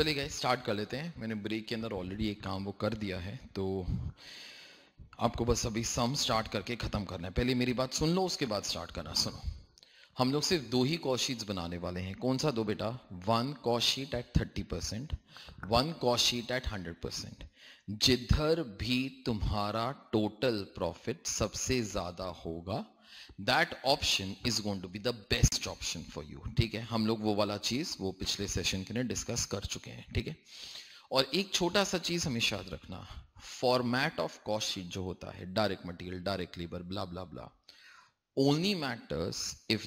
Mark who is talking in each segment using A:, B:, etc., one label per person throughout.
A: चलिए guys start कर लेते हैं। मैंने ब्रेक के अंदर ऑलरेडी एक काम वो कर दिया है, तो आपको बस अभी सम स्टार्ट करके ख़त्म करना है। पहले मेरी बात सुन लो, उसके बाद स्टार्ट करना। सुनो, हम लोग सिर्फ दो ही कॉस्ट शीट्स बनाने वाले हैं। कौन सा दो बेटा? One cost sheet at 30%, one cost sheet at 100%। जिधर भी तुम्हारा टोटल प्रॉफिट सबसे ज़्यादा होगा, that option is going to be the best option for you. ठीक है, हम लोग वो वाला चीज वो पिछले सेशन के लिए डिस्कस कर चुके हैं। ठीक है, और एक छोटा सा चीज हमेशा याद रखना, फॉर्मेट ऑफ कॉस्ट शीट जो होता है, direct material, direct labour, blah blah blah, only matters if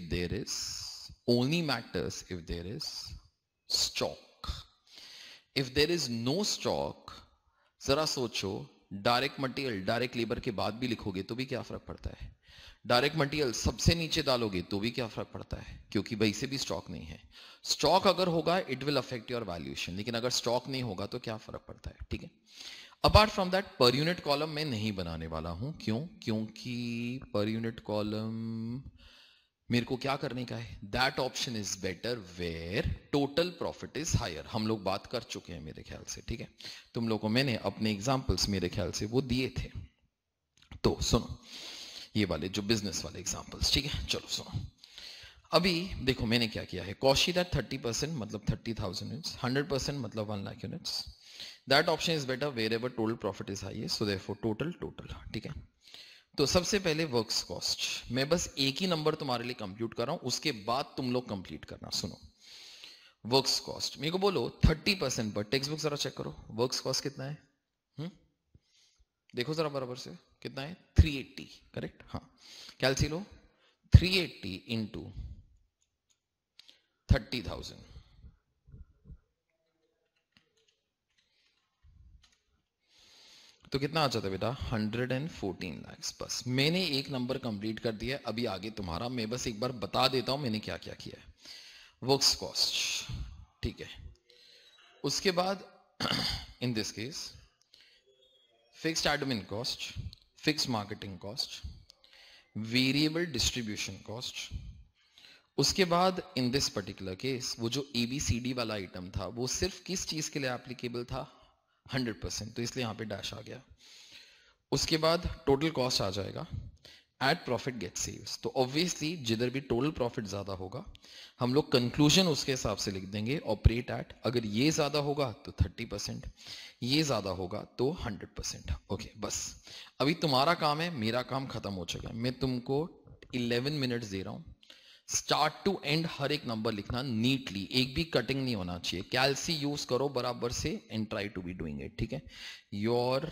A: there is stock. If there is no stock, जरा सोचो, डायरेक्ट मटेरियल डायरेक्ट लेबर के बाद भी लिखोगे तो भी क्या फर्क पड़ता है? डायरेक्ट मटेरियल सबसे नीचे डालोगे तो भी क्या फर्क पड़ता है? क्योंकि वही से भी स्टॉक नहीं है। स्टॉक अगर होगा it will affect your valuation, लेकिन अगर स्टॉक नहीं होगा तो क्या फर्क पड़ता है? ठीक है, apart from that per unit column मैं नहीं बनाने वाला हूं। क्यों? क्योंकि पर यूनिट कॉलम मेरे को क्या करने का है? That option is better where total profit is higher. हम लोग बात कर चुके हैं मेरे ख्याल से। ठीक है, तुम लोगों को मैंने अपने एग्जाम्पल्स मेरे ख्याल से वो दिए थे, तो सुनो ये वाले जो बिजनेस वाले एग्जाम्पल्स। ठीक है, चलो सुनो। अभी देखो मैंने क्या किया है। कॉस्ट शीट एट 30% मतलब 30,000 यूनिट्स, 100% मतलब 1 lakh units. That option is better wherever total profit is highest, so therefore total. ठीक है, तो सबसे पहले वर्क्स कॉस्ट, मैं बस एक ही नंबर तुम्हारे लिए कंप्यूट कर रहा हूं, उसके बाद तुम लोग कंप्लीट करना। सुनो, वर्क्स कॉस्ट मेरे को बोलो 30% पर, टेक्स्ट बुक जरा चेक करो, वर्क्स कॉस्ट कितना है? देखो जरा बराबर से, कितना है? 380, करेक्ट? हाँ, कैलसी लो, 380 इंटू 30,000, तो कितना आ जाता है बेटा? 114 lakhs। बस मैंने एक नंबर कंप्लीट कर दिया है, अभी आगे तुम्हारा। मैं बस एक बार बता देता हूं मैंने क्या क्या किया है। वर्क्स कॉस्ट, ठीक है, उसके बाद in this case fixed admin cost, fixed marketing cost, variable distribution cost. उसके बाद इन दिस पर्टिकुलर केस वो जो ABCD वाला आइटम था वो सिर्फ किस चीज के लिए एप्लीकेबल था? 100%, तो इसलिए यहां पे डैश आ गया। उसके बाद टोटल कॉस्ट आ जाएगा, एट प्रॉफिट गेट सेल्स। तो ऑब्वियसली जिधर भी टोटल प्रॉफिट ज्यादा होगा हम लोग कंक्लूजन उसके हिसाब से लिख देंगे, ऑपरेट एट। अगर ये ज्यादा होगा तो 30%, ये ज्यादा होगा तो 100%। ओके, बस अभी तुम्हारा काम है, मेरा काम खत्म हो चुका है। मैं तुमको 11 मिनट्स दे रहा हूं, स्टार्ट टू एंड हर एक नंबर लिखना नीटली, एक भी कटिंग नहीं होना चाहिए। कैलसी यूज करो बराबर से and try to be doing it. ठीक है, your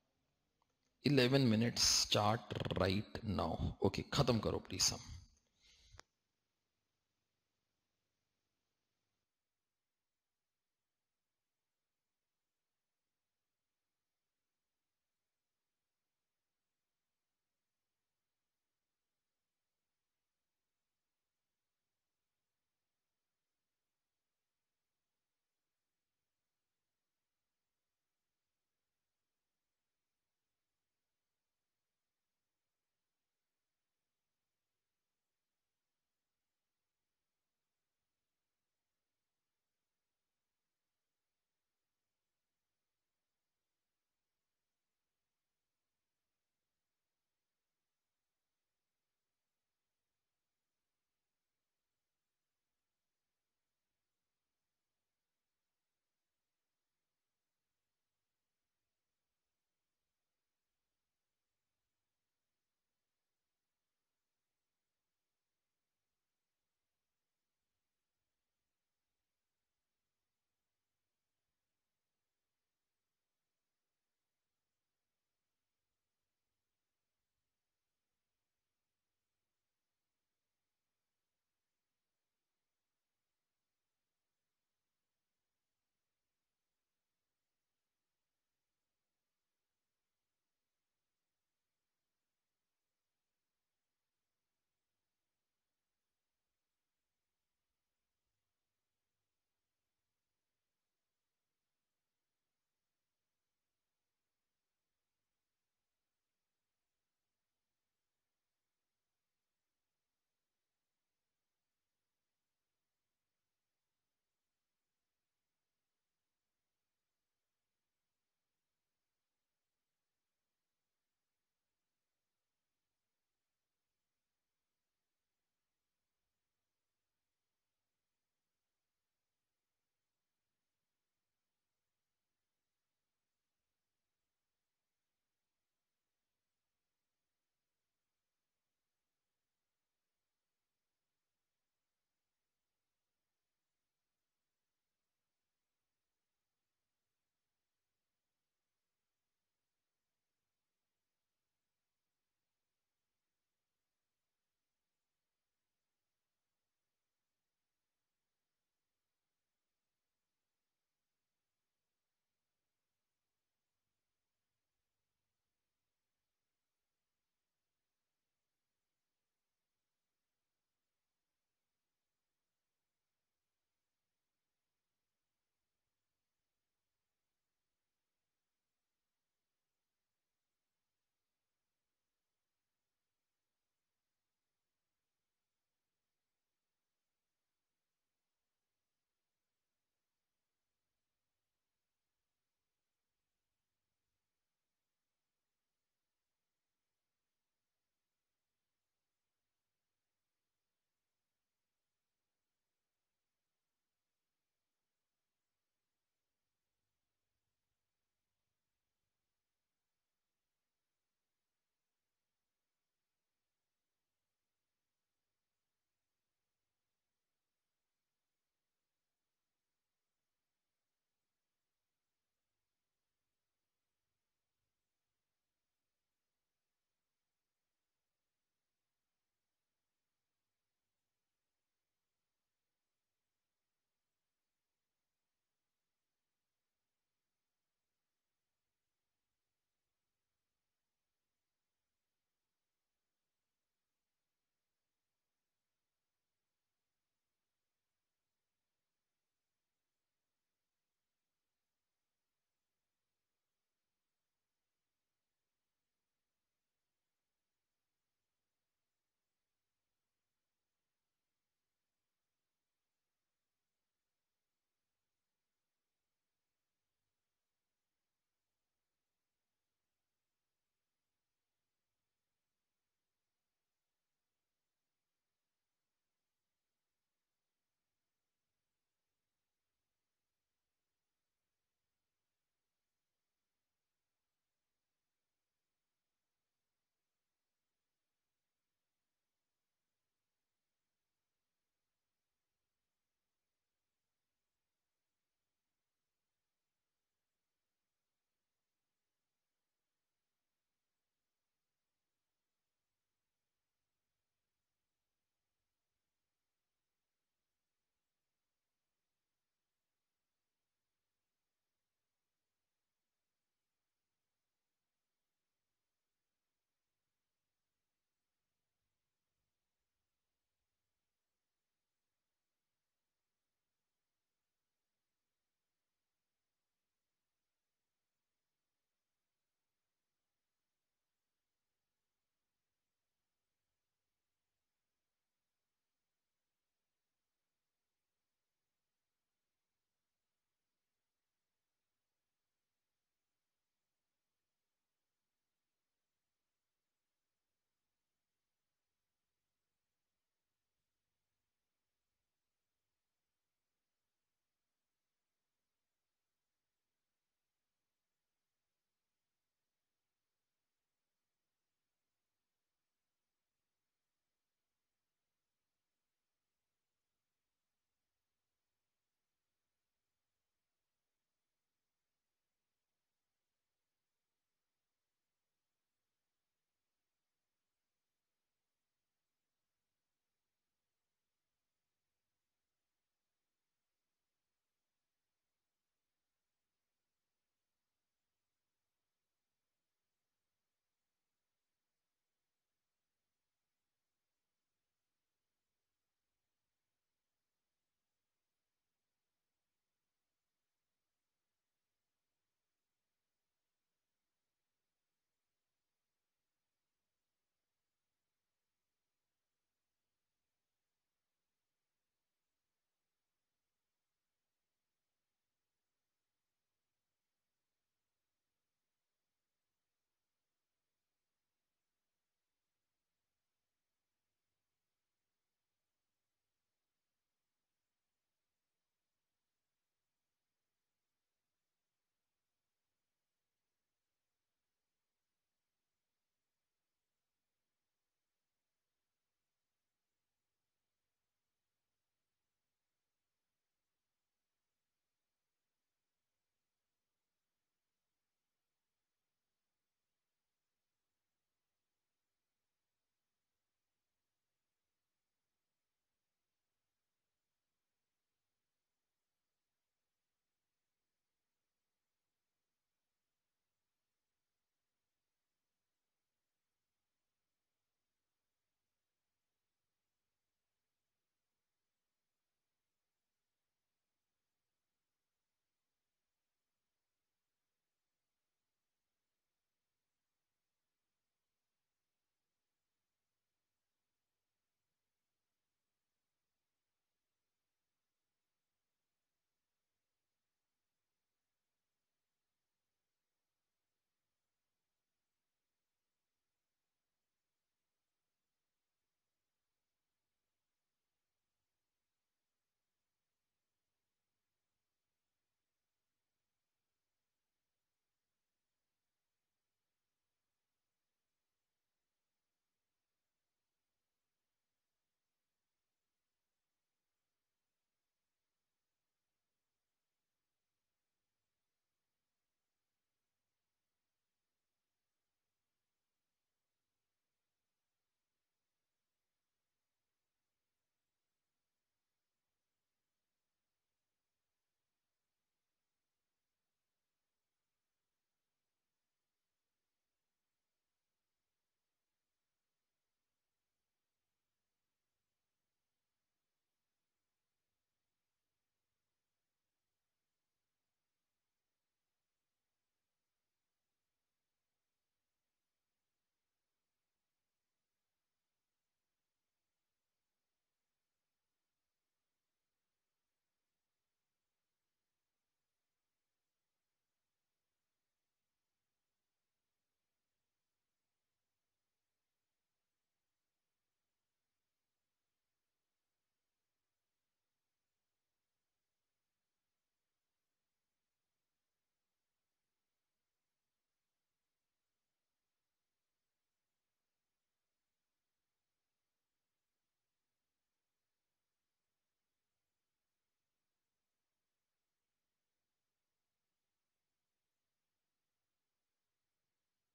A: 11 minutes start right now. Okay, खत्म करो please sum.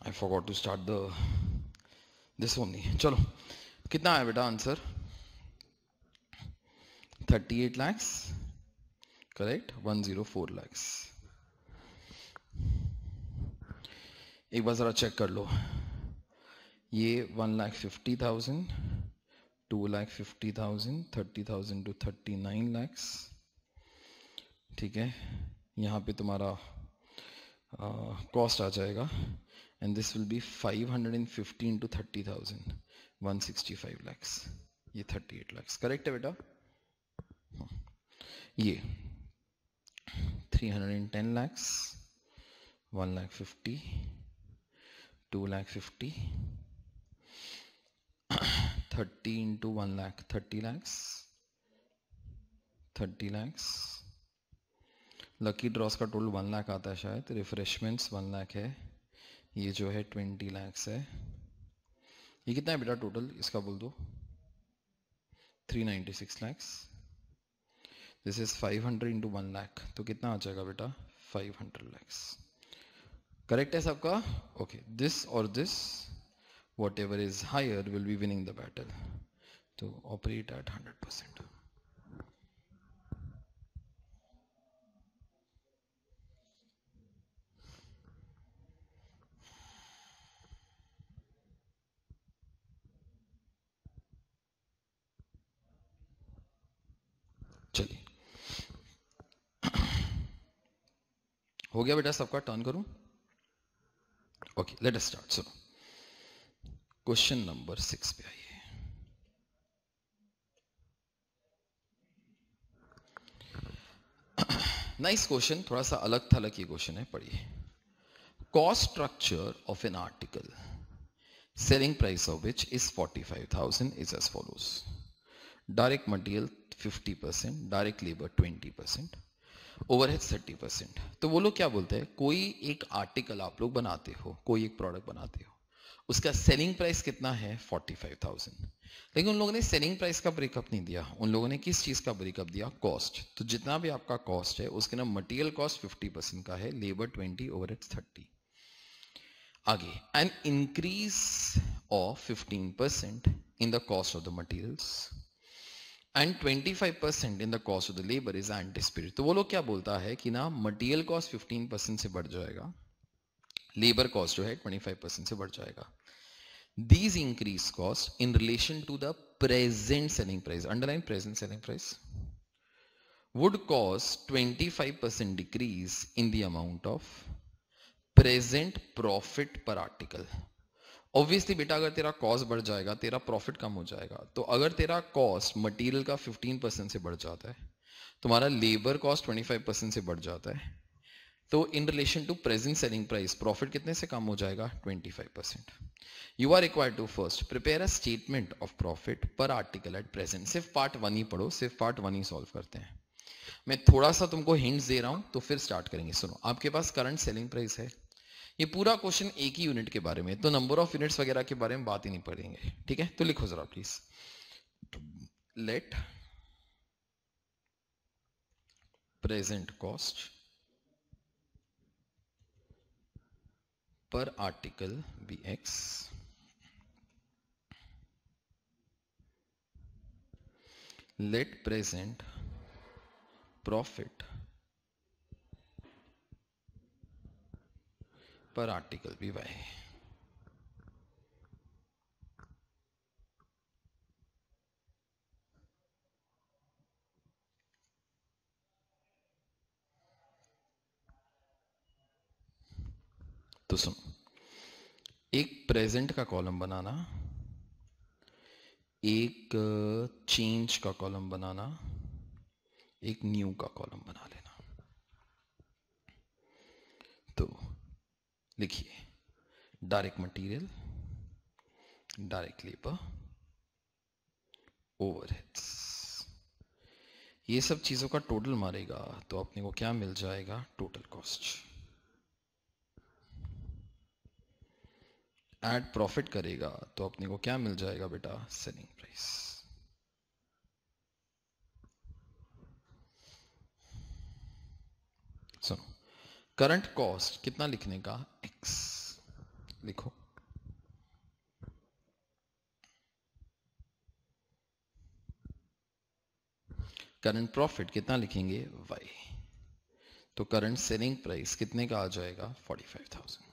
A: I forgot to start the this only. चलो कितना आया बेटा आंसर? 38 lakhs. करेक्ट. 104 lakhs. एक बार जरा चेक कर लो. ये 1,50,000, 2,50,000, 30,000 to 39 lakhs. ठीक है. यहाँ पे तुम्हारा कॉस्ट आ जाएगा and this will be 515 to 30,000, 165 lakhs. ये 38 lakhs. करेक्ट है बेटा? ये 310 lakhs, 1,50,000, 2,50,000, 30 into 1 lakh, 30 lakhs, 30 lakhs. Lucky draws का टोटल 1 लाख आता है शायद. रिफ्रेशमेंट्स 1 लाख है. ये जो है 20 lakhs है. ये कितना है बेटा टोटल? इसका बोल दो. 396 lakhs. This is 500 into 1 lakh. तो कितना आ जाएगा बेटा? 500 lakhs. करेक्ट है सबका? ओके. दिस और this whatever is higher will be winning the battle. तो operate at 100%. चलिए हो गया बेटा सबका? टर्न करूं? Okay let us start. सुनो क्वेश्चन नंबर 6 पे आइए. Nice question. थोड़ा सा अलग थलग ये क्वेश्चन है. पढ़िए. Cost structure of an article selling price of which is 45,000 is as follows. Direct material 50%, direct labor 20%, overhead 30%. तो वो लोग क्या बोलते हैं? कोई एक आर्टिकल आप लोग बनाते हो, कोई एक प्रोडक्ट बनाते हो, उसका सेलिंग प्राइस कितना है? 45,000. लेकिन उन लोगों ने सेलिंग प्राइस का ब्रेकअप नहीं दिया. उन लोगों ने किस चीज का ब्रेकअप दिया? कॉस्ट. तो जितना भी आपका कॉस्ट है उसके ना मटेरियल कॉस्ट 50% का है, लेबर 20, ओवरहेड 30. आगे an increase of 15% in the cost of the materials and 25% in the cost of the labor is anticipated. तो वो लोग क्या बोलता है कि ना मटेरियल कॉस्ट 15% से बढ़ जाएगा, लेबर कॉस्ट जो है 25% से बढ़ जाएगा. These increase cost in relation to the present selling price, underline present selling price, would cause 25% decrease in the amount of present profit per article. Obviously बेटा अगर तेरा कॉस्ट बढ़ जाएगा तेरा प्रॉफिट कम हो जाएगा. तो अगर तेरा कॉस्ट मटेरियल का 15% से बढ़ जाता है, तुम्हारा लेबर कॉस्ट 25% से बढ़ जाता है, तो in relation to present selling price profit कितने से कम हो जाएगा? 25%. You are required to first prepare a statement of profit per article at present. सिर्फ पार्ट 1 ही पढ़ो, सिर्फ पार्ट 1 ही सॉल्व करते हैं. मैं थोड़ा सा तुमको हिंट्स दे रहा हूं तो फिर स्टार्ट करेंगे. सुनो, आपके पास करंट सेलिंग प्राइस है. ये पूरा क्वेश्चन एक ही यूनिट के बारे में, तो नंबर ऑफ यूनिट्स वगैरह के बारे में बात ही नहीं पढ़ेंगे. ठीक है? तो लिखो जरा please. Let present cost per article be X. Let present profit per article be Y. तो सुनो, एक प्रेजेंट का कॉलम बनाना, एक चेंज का कॉलम बनाना, एक न्यू का कॉलम बना लेना. तो लिखिए direct material, direct labour, overheads. ये सब चीजों का टोटल मारेगा तो अपने को क्या मिल जाएगा? Total cost. ऐड प्रॉफिट करेगा तो अपने को क्या मिल जाएगा बेटा? Selling price. सुनो, करंट कॉस्ट कितना लिखने का? x. लिखो। करंट प्रॉफिट कितना लिखेंगे, y। तो करंट सेलिंग प्राइस कितने का आ जाएगा, 45,000।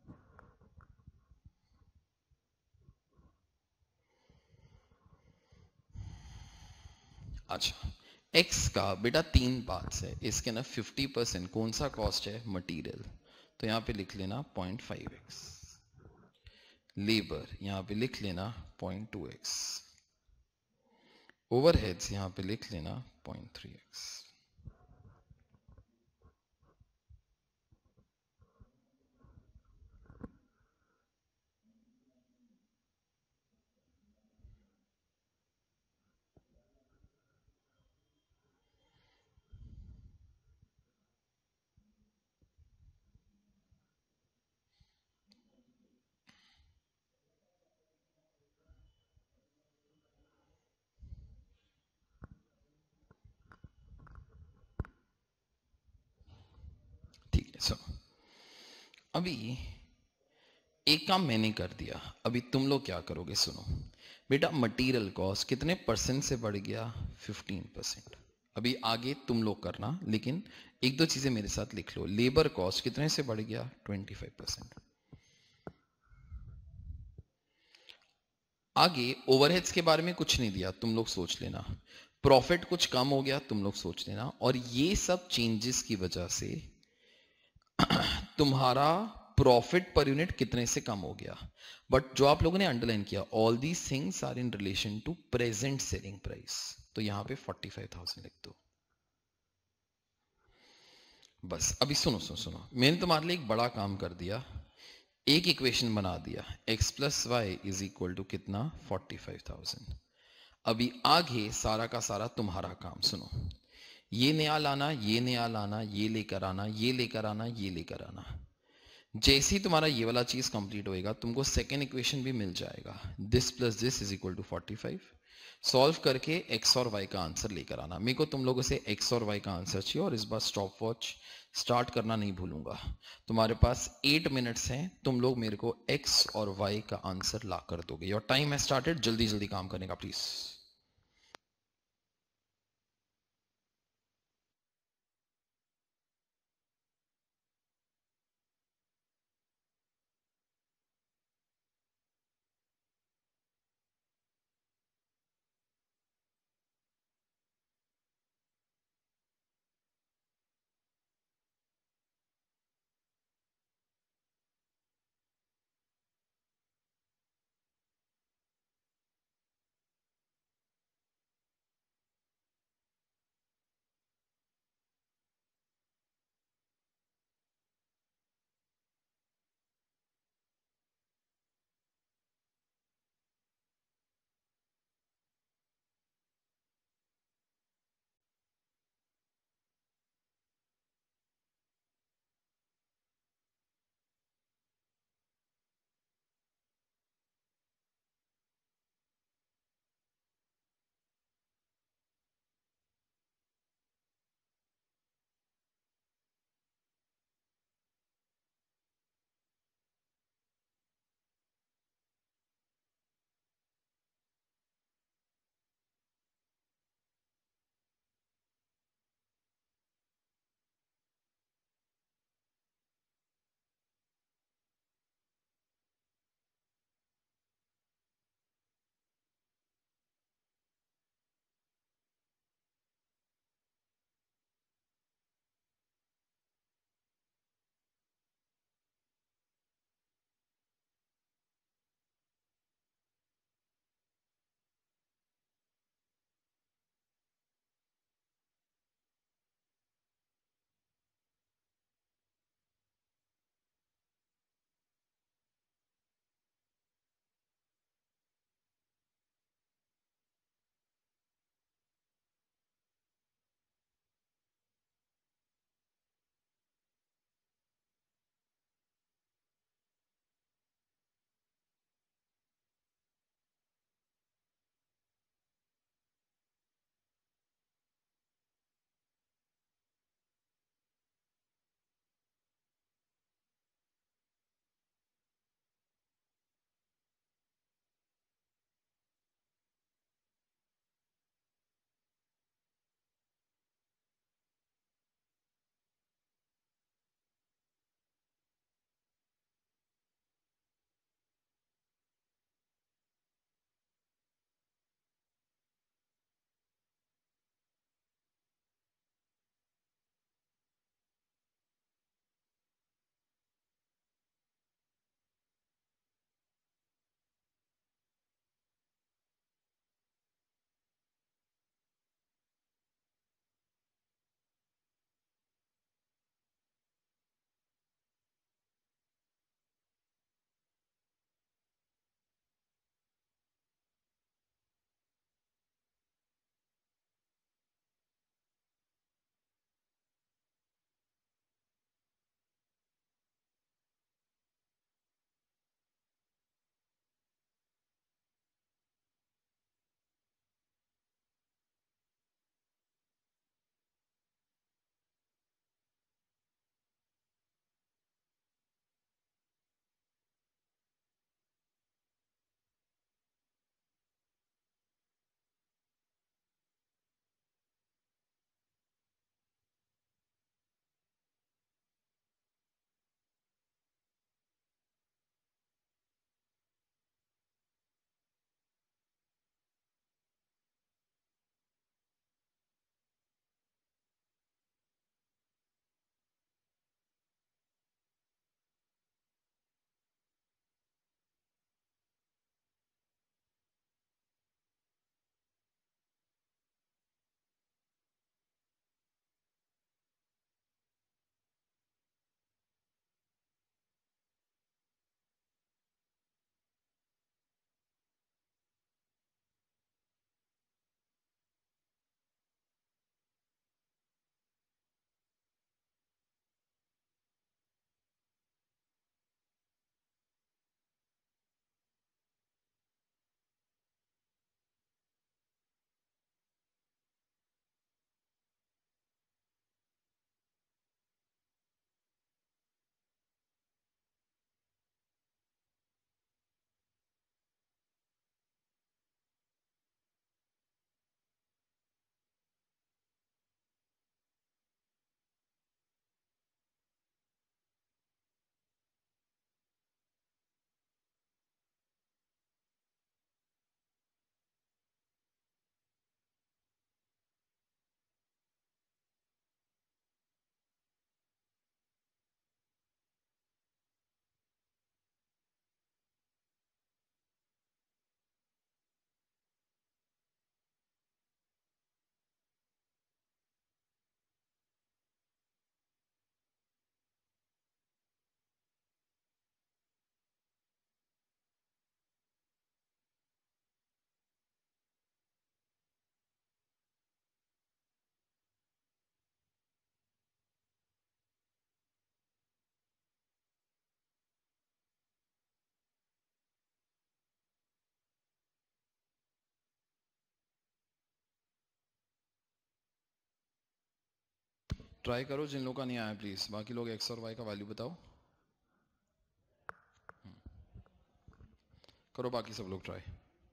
A: अच्छा, x का बेटा 3 पार्ट्स है, इसके ना 50% कौन सा कॉस्ट है, मटेरियल, तो यहां पे लिख लेना 0.5x। लेबर यहां पे लिख लेना 0.2x। ओवरहेड्स यहां पे लिख लेना 0.3x। ठीक है, सो अभी एक काम मैंने कर दिया, अभी तुम लोग क्या करोगे, सुनो बेटा। मटेरियल कॉस्ट कितने परसेंट से बढ़ गया, 15%। अभी आगे तुम लोग करना, लेकिन एक दो चीजें मेरे साथ लिख लो। लेबर कॉस्ट कितने से बढ़ गया, 25%। आगे ओवरहेड्स के बारे में कुछ नहीं दिया, तुम लोग सोच लेना। प्रॉफिट कुछ कम हो गया, तुम लोग सोच लेना। और ये सब चेंजेस की वजह से तुम्हारा प्रॉफिट पर यूनिट कितने से कम हो गया। बट जो आप लोगों ने अंडरलाइन किया, all these things are in relation to present selling price, तो यहां पे 45,000 लिख दो। बस अभी सुनो सुनो सुनो, मैंने तुम्हारे लिए एक बड़ा काम कर दिया, एक इक्वेशन बना दिया, x plus Y is equal to कितना, 45,000। अभी आगे सारा का सारा तुम्हारा काम, सुनो। ये नया लाना, ये नया लाना, ये लेकर आना, ये लेकर आना, ये लेकर आना। जैसे ही तुम्हारा ये वाला चीज कंप्लीट होएगा, तुमको सेकेंड इक्वेशन भी मिल जाएगा, this plus this is equal to 45। Solve करके एक्स और वाई का आंसर लेकर आना। मेरे को तुम लोगों से एक्स और वाई का आंसर चाहिए, और इस बार स्टॉप वॉच स्टार्ट करना नहीं भूलूंगा। तुम्हारे पास 8 मिनट्स हैं, तुम लोग मेरे को एक्स और वाई का आंसर ला कर दोगे। योर टाइम है स्टार्टेड, जल्दी जल्दी काम करने का प्लीज। ट्राई करो, जिन लोगों का नहीं आया प्लीज, बाकी लोग एक्स और वाई का वैल्यू बताओ। करो बाकी सब लोग try.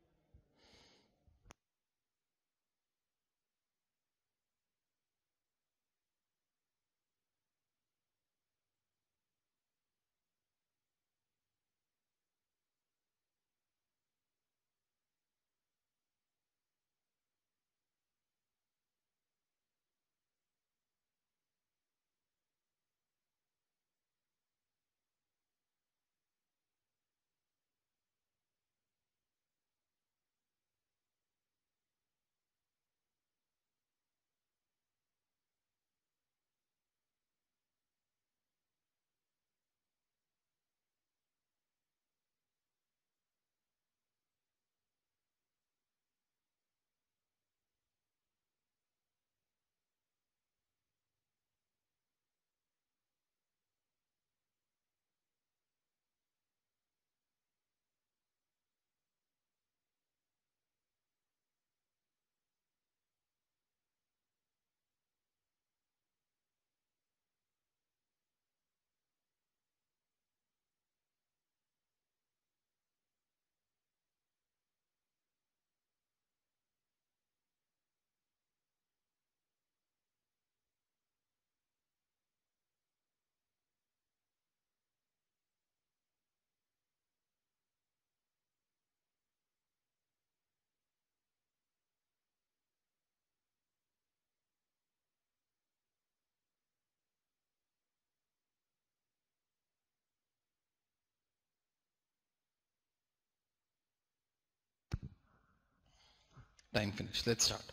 A: Time finished. Let's start.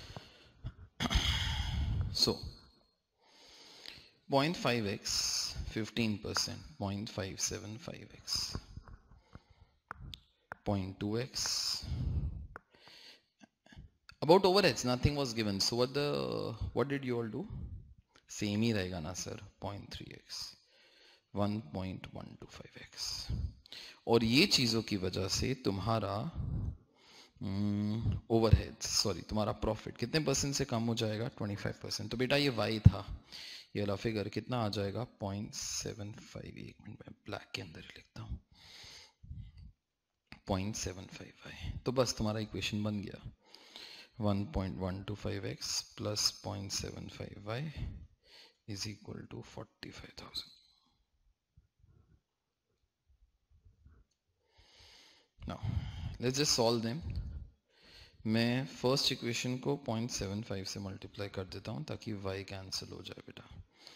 A: So 0.5x 15%, 0.575x, 0.2x. About overheads, nothing was given. So what did you all do? Same ही रहेगा ना सर, 0.3x, 1.125x. और ये चीजों की वजह से तुम्हारा ओवरहेड्स सॉरी तुम्हारा प्रॉफिट कितने परसेंट से कम हो जाएगा? 25%. तो बेटा ये y था, ये वाला फिगर कितना आ जाएगा? 0.75. एक मिनट में ब्लैक के अंदर ही लिखता हूँ, 0.75y. तो बस तुम्हारा इक्वेशन बन गया, 1.125x plus 0.75y is equal to 45,000. Now let's just solve them. मैं फर्स्ट इक्वेशन को 0.75 से मल्टीप्लाई कर देता हूं ताकि y कैंसिल हो जाए बेटा.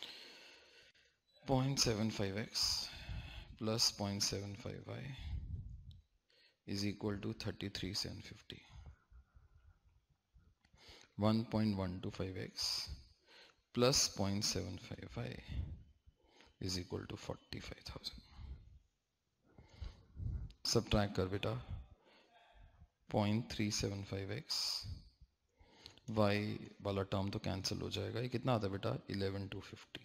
A: 0.75x plus 0.75y is equal to 33,750. 1.125x plus 0.75y is equal to 45,000. Subtract कर बेटा, 0.375x, y वाला टर्म तो कैंसिल हो जाएगा. ये कितना आता है बेटा? 11,250.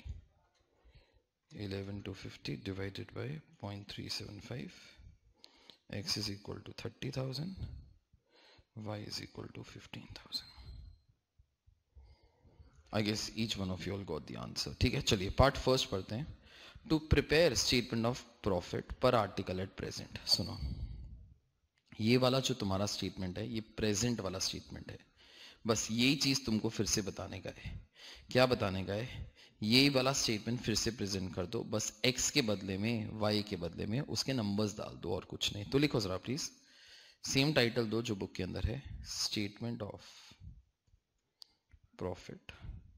A: 11,250 divided by 0.375. x is equal to 30,000, y is equal to 15,000. I guess each one of you all got the answer. ठीक है, चलिए पार्ट फर्स्ट पढ़ते हैं. To prepare statement of profit per article at present. सुनो, ये वाला जो तुम्हारा स्टेटमेंट है ये प्रेजेंट वाला स्टेटमेंट है. बस यही चीज तुमको फिर से बताने का है. क्या बताने का है? यही वाला स्टेटमेंट फिर से प्रेजेंट कर दो, बस x के बदले में y के बदले में उसके नंबर्स डाल दो और कुछ नहीं. तो लिखो जरा प्लीज, सेम टाइटल दो जो बुक के अंदर है, statement of profit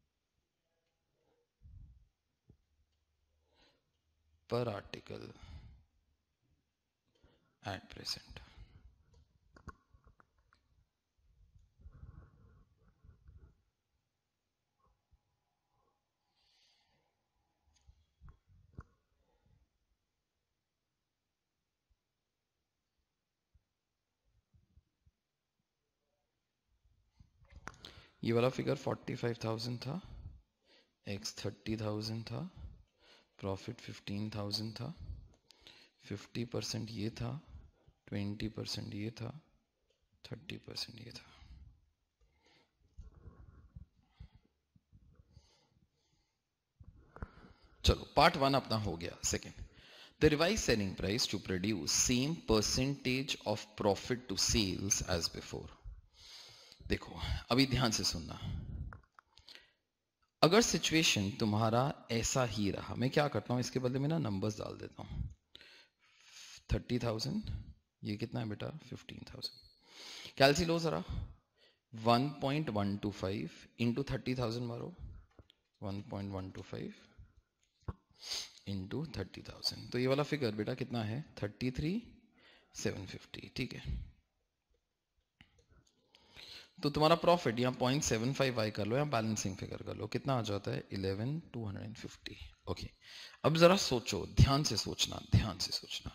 A: per article at present. ये वाला फिगर 45,000 था, x 30,000 था, प्रॉफिट 15,000 था, 50% ये था, 20% ये था, 30% ये था. चलो पार्ट 1 अपना हो गया. Second, the revise selling price to produce same percentage of profit to sales as before. देखो अभी ध्यान से सुनना. अगर सिचुएशन तुम्हारा ऐसा ही रहा, मैं क्या करता हूं इसके बदले में ना नंबर्स डाल देता हूं. 30,000, ये कितना है बेटा 15,000. कैलसी लो जरा. 1.125 इंटू 30,000 मारो. 1.125 इंटू 30,000, तो ये वाला फिगर बेटा कितना है 33,750. ठीक है, तो तुम्हारा प्रॉफिट यहाँ 0.75 आई कर लो या बैलेंसिंग फिगर कर लो, कितना आ जाता है 11,250. ओके, अब जरा सोचो, ध्यान से सोचना, ध्यान से सोचना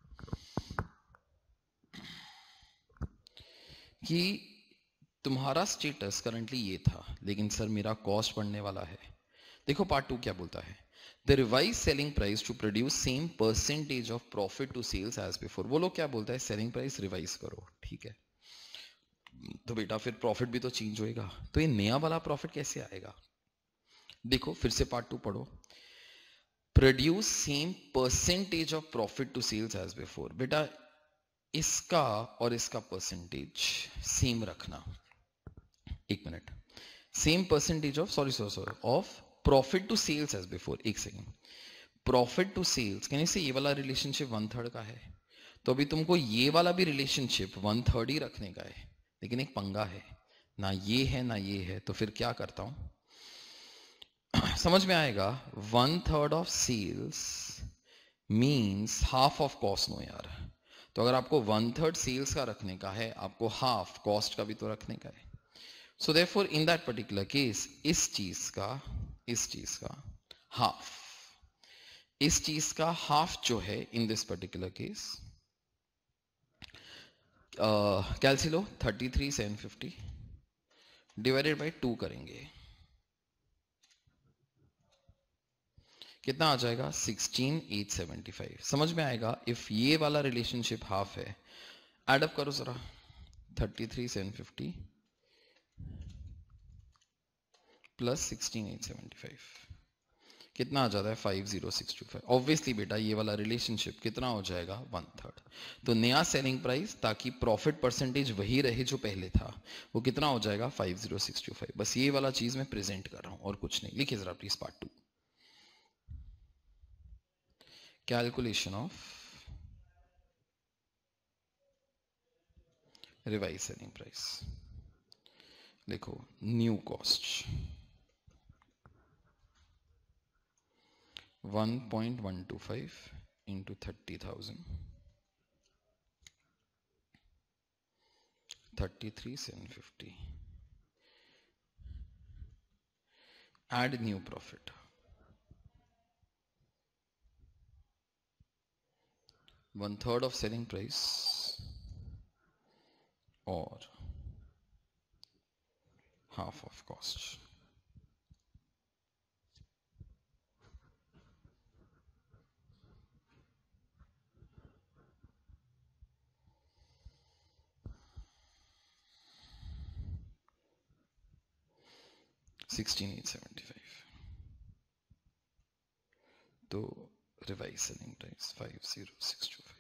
A: कि तुम्हारा स्टेटस करंटली ये था, लेकिन सर मेरा कॉस्ट बढ़ने वाला है. देखो पार्ट 2 क्या बोलता है, the revise selling price to produce same percentage of profit to sales as before. वो लोग क्या बोलता है, सेलिंग प्राइस रिवाइज करो. ठीक है, तो बेटा फिर प्रॉफिट भी तो चेंज होएगा, तो ये नया वाला प्रॉफिट कैसे आएगा. देखो फिर से पार्ट 2 पढ़ो. Produce same percentage of profit to sales as before. बेटा इसका और इसका परसेंटेज सेम रखना. एक minute, same percentage of sorry of profit to sales as before. एक सेकेंड, प्रॉफिट टू सेल्स कहने से ये वाला रिलेशनशिप 1/3 का है, तो अभी तुमको ये वाला भी रिलेशनशिप 1/3 ही रखने का है. लेकिन एक पंगा है, ना ये है ना ये है, तो फिर क्या करता हूं समझ में आएगा. 1/3 of sales means half of cost. No यार, तो अगर आपको 1/3 सेल्स का रखने का है, आपको हाफ कॉस्ट का भी तो रखने का है. So therefore in that particular case इस चीज का हाफ, इस चीज का हाफ जो है इन दिस पर्टिकुलर केस, कैलसी लो 33,750 डिवाइडेड बाय 2 करेंगे, कितना आ जाएगा 16,875. समझ में आएगा. इफ ये वाला रिलेशनशिप हाफ है, एड अप करो जरा. 33,750 प्लस 16,875 कितना आ जाता है 5,0625. ऑब्वियसली बेटा ये वाला रिलेशनशिप कितना हो जाएगा 1/3. तो नया सेलिंग प्राइस ताकि प्रॉफिट परसेंटेज वही रहे जो पहले था, वो कितना हो जाएगा 5,0625. बस ये वाला चीज मैं प्रेजेंट कर रहा हूं और कुछ नहीं. लिखिए जरा please part 2. Calculation of revise selling price. देखो new cost 1.125 into 30,000, 33,750. Add new profit 1/3 of selling price or half of cost. $16,875. तो revise selling price 5,0625.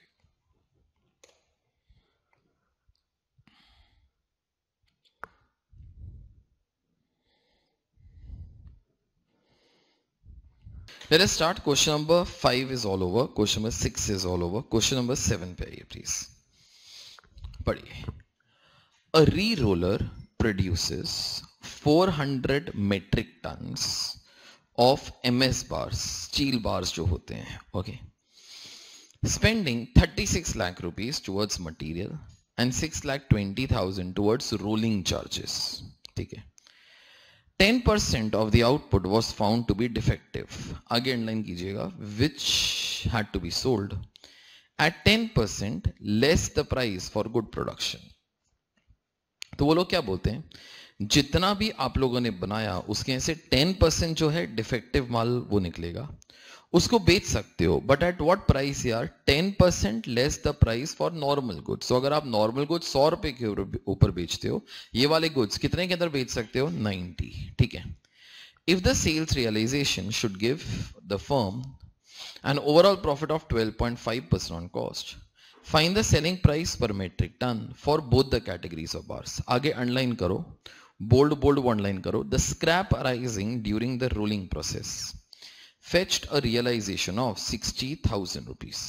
A: Let us start. Question number 5 is all over. Question number 6 is all over. Question number 7 पे आइए please. पढ़िए. A re-roller produces 400 metric tons of MS bars, steel bars जो होते हैं, okay, spending 36 lakh rupees towards material and 6,20,000 towards rolling charges. ठीक है. 10% of the output was found to be defective. आगे underline कीजिएगा, which had to be sold at 10% less the price for good production. तो वो लोग क्या बोलते हैं, जितना भी आप लोगों ने बनाया उसके से 10% जो है डिफेक्टिव माल वो निकलेगा, उसको बेच सकते हो, बट एट व्हाट प्राइस यार, 10% less the price for normal goods. तो अगर आप नॉर्मल गुड्स 100 रुपए के ऊपर बेचते हो, ये वाले गुड्स कितने के अंदर बेच सकते हो 90. ठीक है. If the sales realization should give the firm an overall profit of 12.5% on cost, find the selling price per metric ton for both the categories of bars. आगे underline करो, bold underline करो. The scrap arising during the rolling process fetched a realization of 60,000 rupees.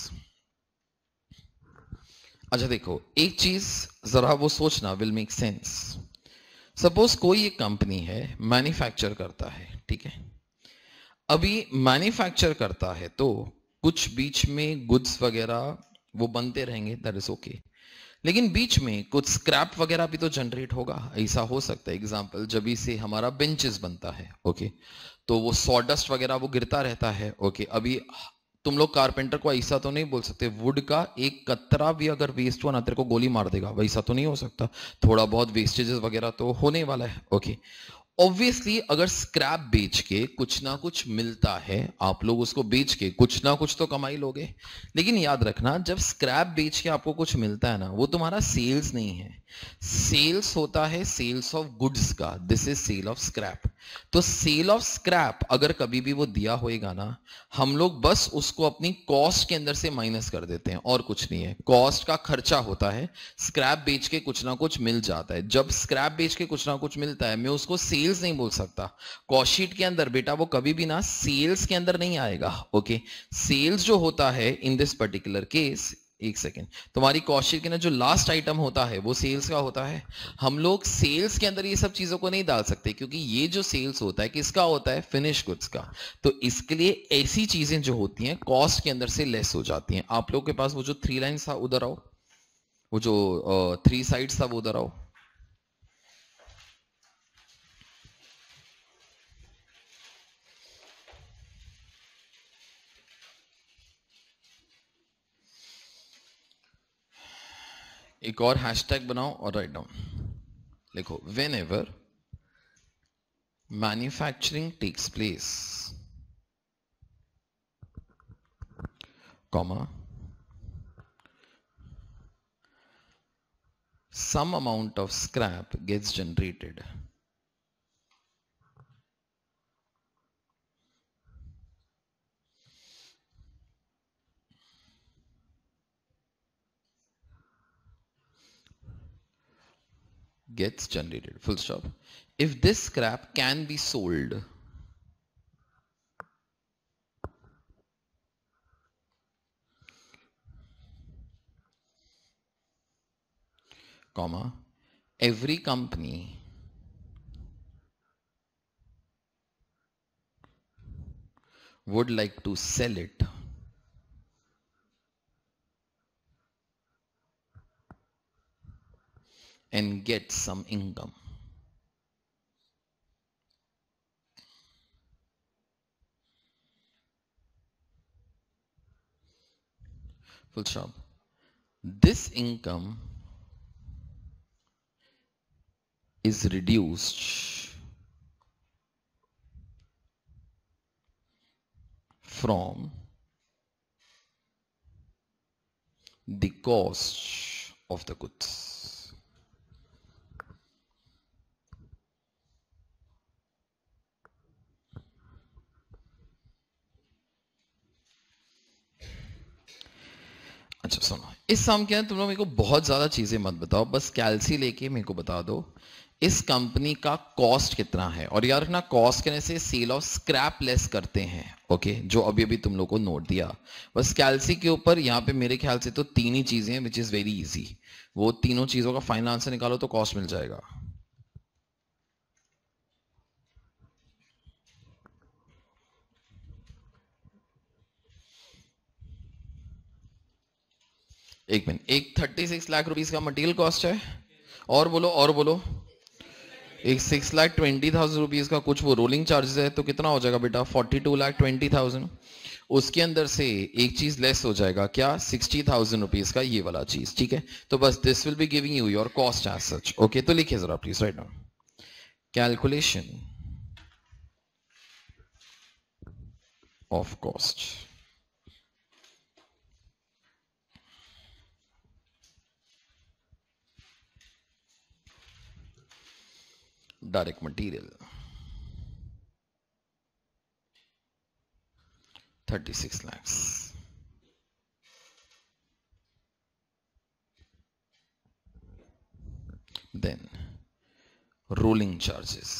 A: अच्छा देखो, एक चीज जरा वो सोचना, will make sense. सपोज कोई एक कंपनी है, मैन्युफैक्चर करता है, ठीक है. अभी मैन्युफैक्चर करता है तो कुछ बीच में गुड्स वगैरह वो बनते रहेंगे, दैट इज ओके. लेकिन बीच में कुछ स्क्रैप वगैरह भी तो जनरेट होगा. ऐसा हो सकता है, एग्जांपल जब से हमारा बेंचेस बनता है, ओके, तो वो सॉडस्ट वगैरह वो गिरता रहता है, ओके. अभी तुम लोग कारपेंटर को ऐसा तो नहीं बोल सकते वुड का एक कतरा भी अगर वेस्ट हुआ ना तेरे को गोली मार देगा, वैसा तो नहीं हो सकता. थोड़ा बहुत वेस्टेजेस वगैरह तो होने वाला है, ओके. ऑब्वियसली अगर स्क्रैप बेच के कुछ ना कुछ मिलता है, आप लोग उसको बेच के कुछ ना कुछ तो कमाई लोगे. लेकिन याद रखना, जब स्क्रैप बेच के आपको कुछ मिलता है ना, वो तुम्हारा सेल्स नहीं है. सेल्स होता है सेल्स ऑफ गुड्स का. This is sale of scrap. तो सेल ऑफ स्क्रैप अगर कभी भी वो दिया होएगा ना, हम लोग बस उसको अपनी कॉस्ट के अंदर से माइनस कर देते हैं, और कुछ नहीं है. कॉस्ट का खर्चा होता है, स्क्रैप बेच के कुछ ना कुछ मिल जाता है. जब स्क्रैप बेच के कुछ ना कुछ मिलता है, मैं उसको सेल्स नहीं बोल सकता. कॉस्ट शीट के अंदर बेटा वो कभी भी ना सेल्स के अंदर नहीं आएगा, ओके. सेल्स जो होता है इन दिस पर्टिकुलर केस, एक सेकेंड, तुम्हारी कॉस्ट शीट के अंदर जो लास्ट आइटम होता है वो सेल्स का होता है. हम लोग सेल्स के अंदर ये सब चीजों को नहीं डाल सकते, क्योंकि ये जो सेल्स होता है किसका होता है, फिनिश गुड्स का. तो इसके लिए ऐसी चीजें जो होती हैं कॉस्ट के अंदर से लेस हो जाती हैं. आप लोग के पास वो जो 3 लाइन्स था उधर आओ, वो जो 3 साइड्स था वो उधर आओ. एक और हैशटैग बनाओ और राइट डाउन. लिखो, whenever manufacturing takes place, comma, some amount of scrap gets generated. Gets generated, full stop. If this scrap can be sold, comma, every company would like to sell it and get some income. Full stop. This income is reduced from the cost of the goods. अच्छा सुनो, इस सम के अंदर तुम लोग मेरे को बहुत ज्यादा चीजें मत बताओ, बस कैलसी लेके मेरे को बता दो इस कंपनी का कॉस्ट कितना है. और यार रखना, कॉस्ट कहने से सेल ऑफ स्क्रैप लेस करते हैं, ओके, जो अभी अभी तुम लोग को नोट दिया. बस कैलसी के ऊपर यहाँ पे मेरे ख्याल से तो 3 ही चीजें हैं विच इज वेरी इजी. वो तीनों चीजों का फाइनल आंसर निकालो तो कॉस्ट मिल जाएगा. एक मिनट, एक 36 लाख रुपीस का मटेरियल कॉस्ट है, और बोलो और बोलो, एक 6,20,000 रुपीज का कुछ वो रोलिंग चार्जेस है, तो कितना हो जाएगा बेटा, 42,20,000. उसके अंदर से एक चीज लेस हो जाएगा, क्या, 60,000 रुपीज का ये वाला चीज, ठीक है. तो बस this will be giving you your cost as such, okay. तो लिखिए जरा please right now, calculation of cost. Direct material, 36 lakhs. Then rolling charges,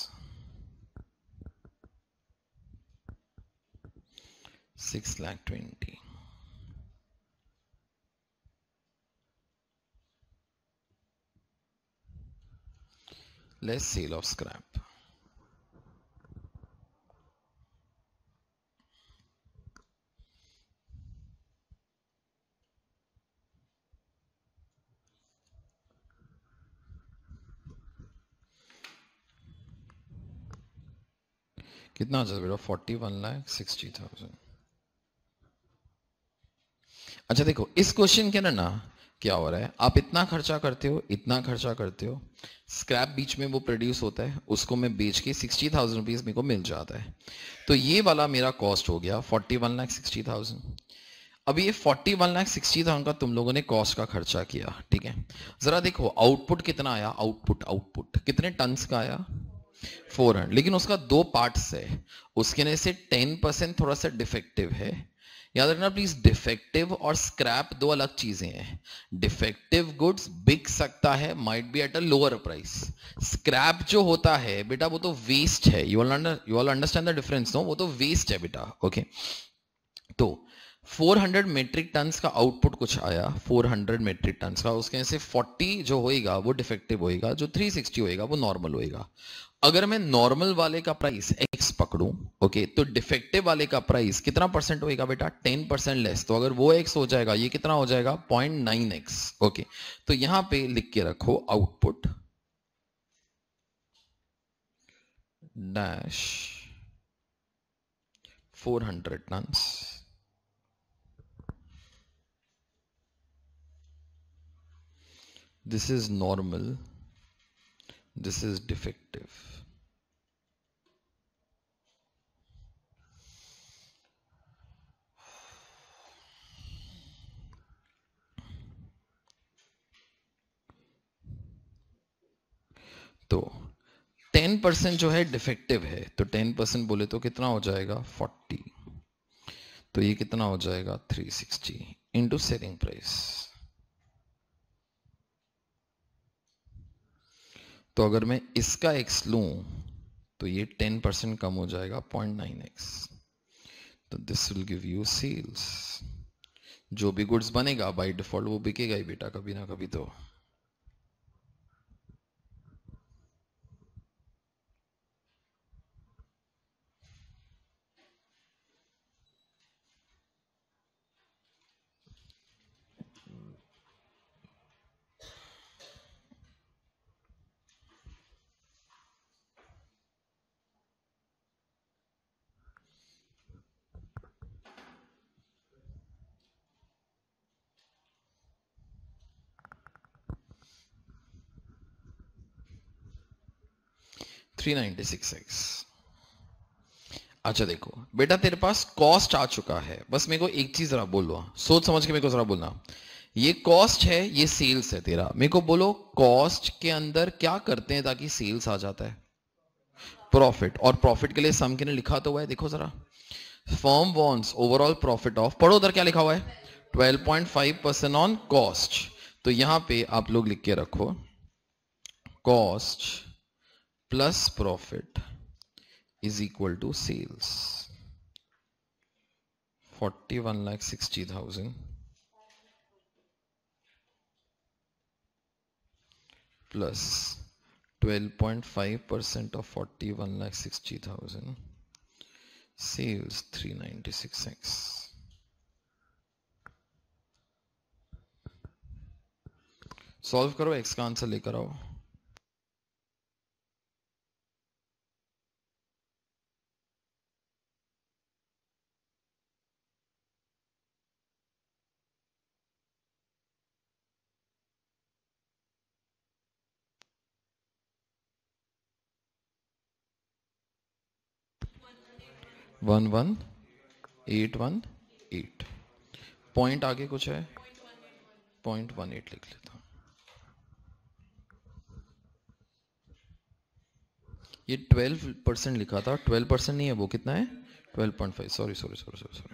A: 6,20,000. Less sale of scrap. कितना आ जाता बेटा? 41,60,000. अच्छा देखो, इस क्वेश्चन के ना क्या हो रहा है, आप इतना खर्चा करते हो, इतना खर्चा करते हो, स्क्रैप बीच में वो प्रोड्यूस होता है, उसको मैं बेच के 60,000 रुपीज मेरे को मिल जाता है. तो ये वाला मेरा कॉस्ट हो गया 41,60,000. अभी ये 41,60,000 का तुम लोगों ने कॉस्ट का खर्चा किया, ठीक है. जरा देखो आउटपुट कितना आया. आउटपुट कितने टन्स का आया? 400. लेकिन उसका दो पार्ट्स है, उसके में से 10% थोड़ा सा डिफेक्टिव है. याद रखना प्लीज, डिफेक्टिव और स्क्रैप दो अलग चीजें हैं. डिफेक्टिव गुड्स बिक सकता है, might be at a lower price. Scrap जो होता है बेटा वो तो वेस्ट है. You all understand the difference? No, वो तो वेस्ट है बेटा. ओके, तो 400 मेट्रिक टन्स का आउटपुट कुछ आया, 400 मेट्रिक टन्स का. उसके में से 40 जो होएगा वो डिफेक्टिव होएगा, जो 360 होएगा वो नॉर्मल होएगा. अगर मैं नॉर्मल वाले का प्राइस x पकड़ूं, ओके, तो डिफेक्टिव वाले का प्राइस कितना परसेंट होएगा बेटा? 10% लेस. तो अगर वो x हो जाएगा, ये कितना हो जाएगा? 0.9x. ओके, तो यहां पे लिख के रखो output dash 400 tons. This is normal, this is defective. तो 10% जो है डिफेक्टिव है, तो 10% बोले तो कितना हो जाएगा? 40. तो ये कितना हो जाएगा? 360 इंटू सेलिंग प्राइस. तो अगर मैं इसका x लूं तो ये 10% कम हो जाएगा 0.9x. तो this will give you sales. जो भी गुड्स बनेगा बाय डिफॉल्ट वो बिकेगा ही बेटा, कभी ना कभी तो. $396. अच्छा देखो बेटा, तेरे पास कॉस्ट आ चुका है. बस मेरे को एक चीज जरा बोलो, सोच समझ के मेरे को जरा बोलना. ये कॉस्ट है, ये सेल्स है तेरा. मेरे को बोलो कॉस्ट के अंदर क्या करते हैं ताकि सेल्स आ जाता है? प्रॉफिट. और प्रॉफिट के लिए सम के ने लिखा तो हुआ है, देखो जरा. Firm wants overall profit of, पढ़ो उधर क्या लिखा हुआ है? 12.5% ऑन कॉस्ट. तो यहां पे आप लोग लिख के रखो cost plus profit is equal to sales. 41,60,000 plus 12.5% of 41,60,000 sales 396x. Solve करो, x का आंसर लेकर आओ. One one 818. पॉइंट आगे कुछ है? 0.18 लिख लेता हूं. ये 12% लिखा था, 12% नहीं है वो, कितना है? 12.5, सॉरी।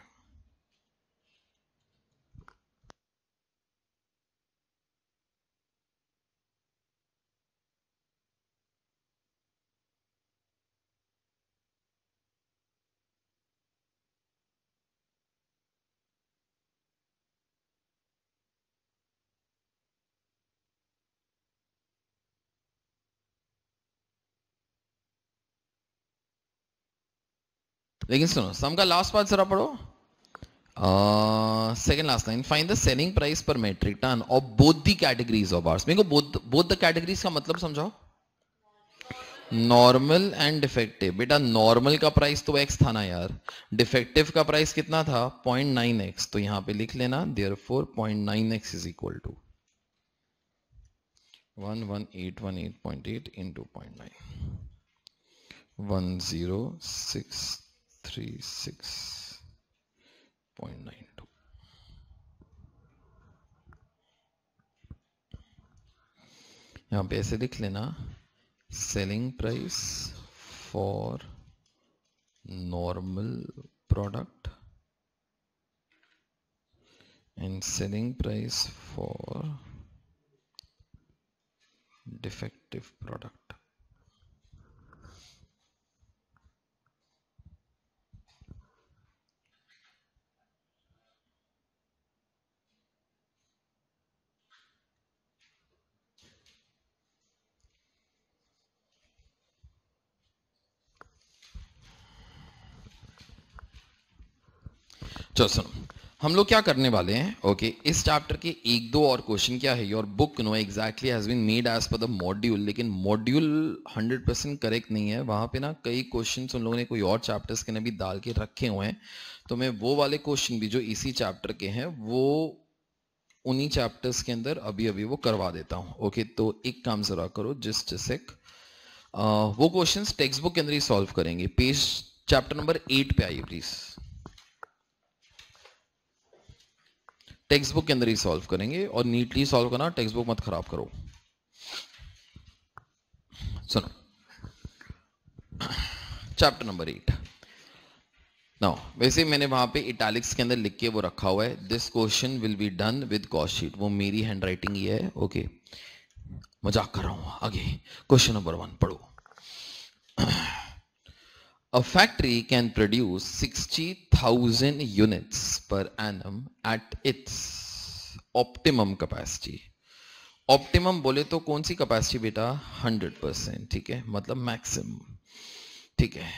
A: लेकिन सुनो, सम का लास्ट पार्ट जरा पढ़ो। Second last line, find the selling price per metric ton of both the categories of bars. मेरे को बोथ द कैटेगरीज का मतलब समझाओ। Normal and defective. बेटा नॉर्मल का प्राइस तो x था ना यार, डिफेक्टिव का प्राइस कितना था 0.9x, तो यहां पे लिख लेना therefore 0.9x is equal to 11818.8 into 0.9, 10636.92। यहां पे ऐसे लिख लेना, selling price for normal product and selling price for defective product। चलो सुनो, हम लोग क्या करने वाले हैं। ओके इस चैप्टर के एक दो और क्वेश्चन क्या है, your book no exactly has been made as per the module, लेकिन मॉड्यूल 100% करेक्ट नहीं है। वहां पे ना कई क्वेश्चन उन लोगों ने कोई और चैप्टर्स के ने भी डाल के रखे हुए हैं, तो मैं वो वाले क्वेश्चन भी जो इसी चैप्टर के हैं वो उन्हीं चैप्टर्स के अंदर अभी अभी वो करवा देता हूं। ओके तो एक काम जरा करो, जस्ट सेक, वो क्वेश्चंस टेक्स्ट बुक के अंदर ही सॉल्व करेंगे। पेज चैप्टर नंबर 8 पे आइए प्लीज, टेक्स्ट बुक के अंदर ही सॉल्व करेंगे और नीटली सॉल्व करना, टेक्स्ट बुक मत खराब करो। सुनो चैप्टर नंबर 8 नाउ, वैसे मैंने वहां पे इटैलिक्स के अंदर लिख के वो रखा हुआ है, this question will be done with cost sheet, वो मेरी हैंड राइटिंग ही है। ओके मजाक कर रहा हूं। आगे क्वेश्चन नंबर 1 पढ़ो। A factory can produce 60,000 units per annum at its optimum capacity। Optimum बोले तो कौन सी कैपेसिटी बेटा, 100%, ठीक है, मतलब मैक्सिमम, ठीक है।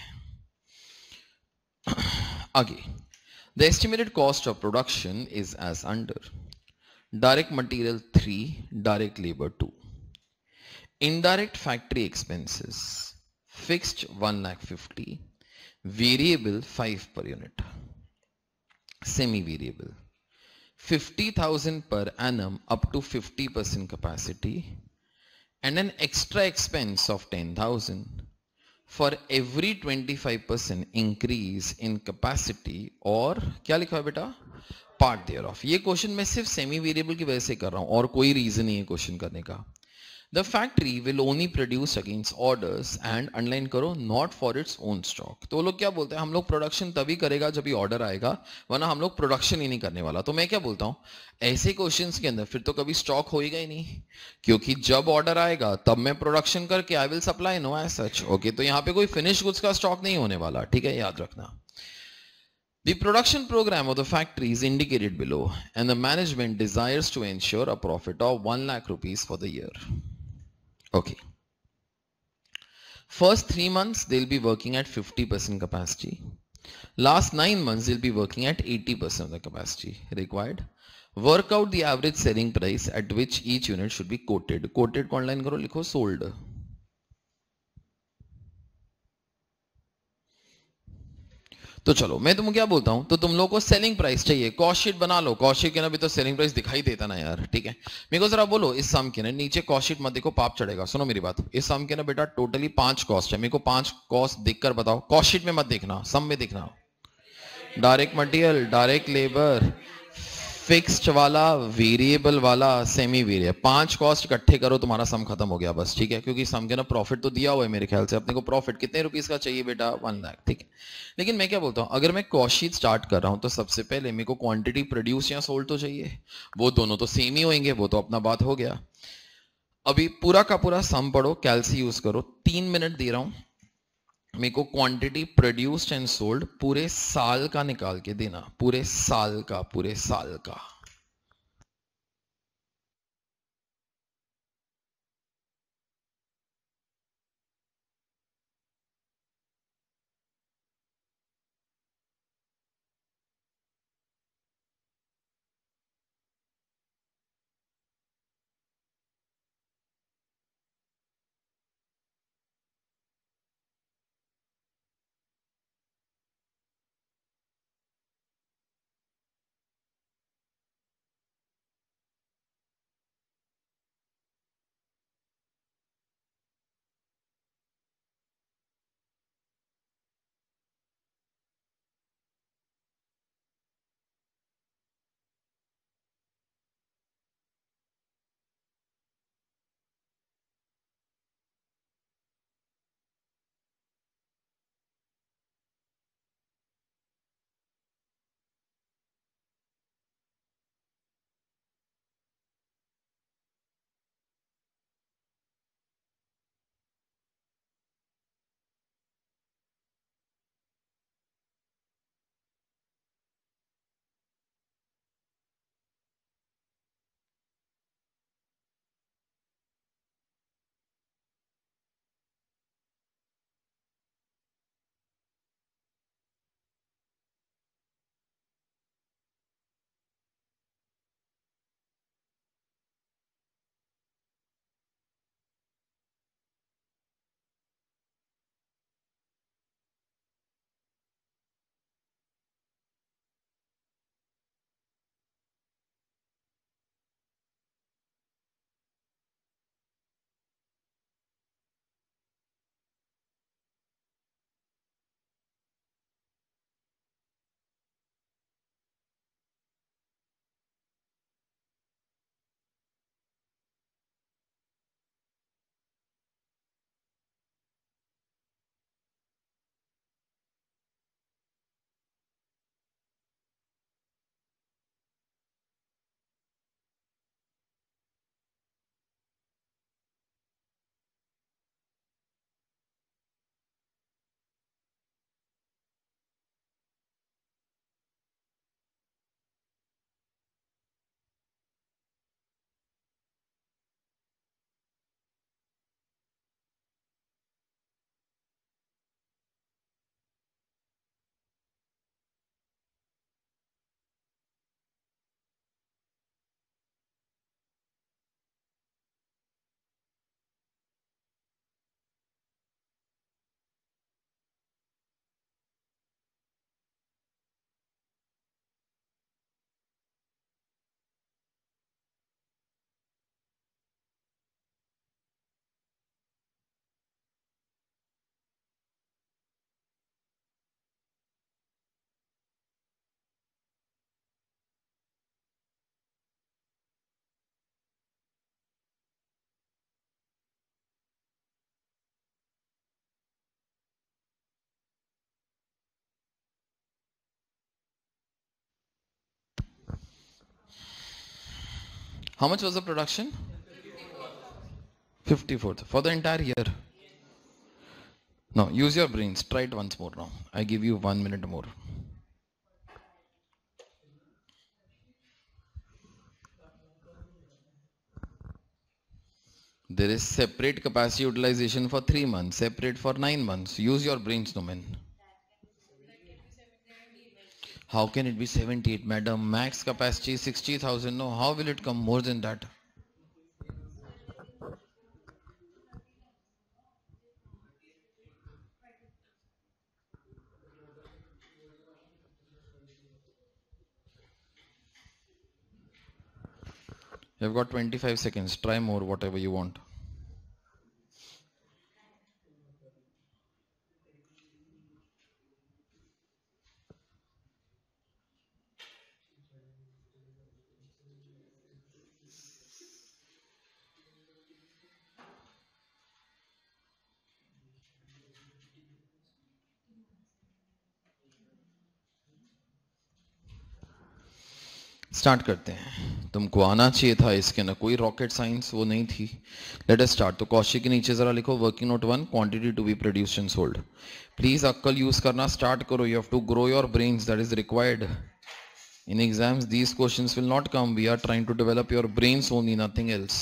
A: आगे, the estimated cost of production is as under, direct material 3, direct labour 2, indirect factory expenses fixed 1,50,000, variable 5 per unit, semi-variable 50,000 per annum up to 50% capacity, and an extra expense of 10,000 for every 25% increase in capacity, और क्या लिखा है बेटा, part thereof. ये question मैं सिर्फ semi variable की वजह से कर रहा हूं और कोई रीजन नहीं है क्वेश्चन करने का। The factory will only produce against orders and underline करो not for its own stock। तो लोग क्या बोलते हैं, हम लोग प्रोडक्शन तभी करेगा जब ये ऑर्डर आएगा, वरना हम लोग प्रोडक्शन ही नहीं करने वाला। तो मैं क्या बोलता हूं, ऐसे क्वेश्चंस के अंदर फिर तो कभी स्टॉक होएगा ही नहीं, क्योंकि जब ऑर्डर आएगा तब मैं प्रोडक्शन करके I will supply, no as such. Okay तो यहाँ पे कोई फिनिश गुड्स का स्टॉक नहीं होने वाला, ठीक है, याद रखना। The production program of the factory is indicated below and the management desires to ensure a profit of 1 lakh rupees for the year। Okay. First 3 months they'll be working at 50% capacity. Last 9 months they'll be working at 80% of the capacity required. Work out the average selling price at which each unit should be quoted. Quoted को online करो, लिखो sold। तो चलो मैं तुम क्या बोलता हूं, तो तुम लोग को सेलिंग प्राइस चाहिए, कॉस्ट शीट बना लो। कॉस्ट शीट के ना भी तो सेलिंग प्राइस दिखाई देता ना यार, ठीक है। मेरे को जरा बोलो इस सम के ना नीचे कॉस्ट शीट मत देखो, पाप चढ़ेगा। सुनो मेरी बात, इस सम के ना बेटा टोटली 5 कॉस्ट है, मेरे को 5 कॉस्ट देखकर बताओ, कॉस्ट शीट में मत देखना, सम में देखना। Direct material, direct labour, fixed वाला, वेरिएबल वाला, सेमी वेरिएबल, 5 कॉस्ट इकट्ठे करो, तुम्हारा सम खत्म हो गया बस, ठीक है। क्योंकि सम के ना प्रॉफिट तो दिया हुआ है मेरे ख्याल से अपने को। प्रॉफिट कितने रुपीस का चाहिए बेटा? 1 लाख, ठीक है। लेकिन मैं क्या बोलता हूँ, अगर मैं कॉस्ट शीट स्टार्ट कर रहा हूँ तो सबसे पहले मेरे को क्वांटिटी प्रोड्यूस या सोल्ड तो चाहिए। वो दोनों तो सेम ही होंगे, वो तो अपना बात हो गया। अभी पूरा का पूरा सम पढ़ो, कैलसी यूज करो, 3 मिनट दे रहा हूं मेरे को। क्वांटिटी प्रोड्यूस्ड एंड सोल्ड पूरे साल का निकाल के देना, पूरे साल का, पूरे साल का। How much was the production? 54 for the entire year. Now use your brains, try it once more. Now I give you 1 minute more. There is separate capacity utilization for 3 months, separate for 9 months. Use your brains, no man. How can it be 78, madam? Max capacity is 60,000. No, how will it come more than that? You've got 25 seconds. Try more, whatever you want. Start करते हैं। तुमको आना चाहिए था इसके अंदर, कोई rocket science वो नहीं थी। Let us start. तो कौशिक के नीचे जरा लिखो working note 1, quantity to be produced and sold. Please अक्कल यूज करना स्टार्ट करो। You have to grow your brains, that is required in exams. These questions will not come, we are trying to develop your brains only, nothing else.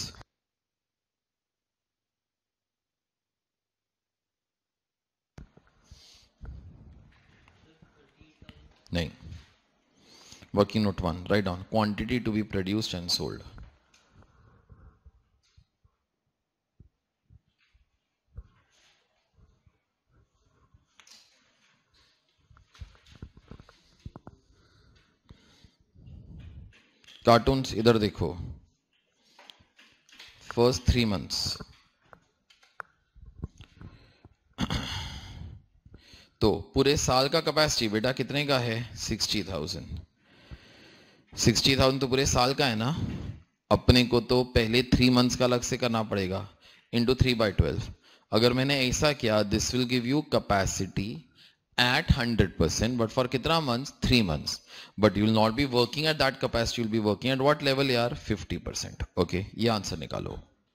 A: नहीं, working note 1, write down quantity to be produced and sold. Cartons इधर देखो। First 3 months, तो पूरे साल का capacity बेटा कितने का है? 60,000। 60,000 तो पूरे साल का है ना। अपने को तो पहले 3 मंथ्स का अलग से करना पड़ेगा, इंटू 3/12। अगर मैंने ऐसा किया, this will give you capacity at 100%, but for कितना months? 3 months. But you will not be working at that capacity, will be working at what level यार? 50%। ओके, ये आंसर निकालो।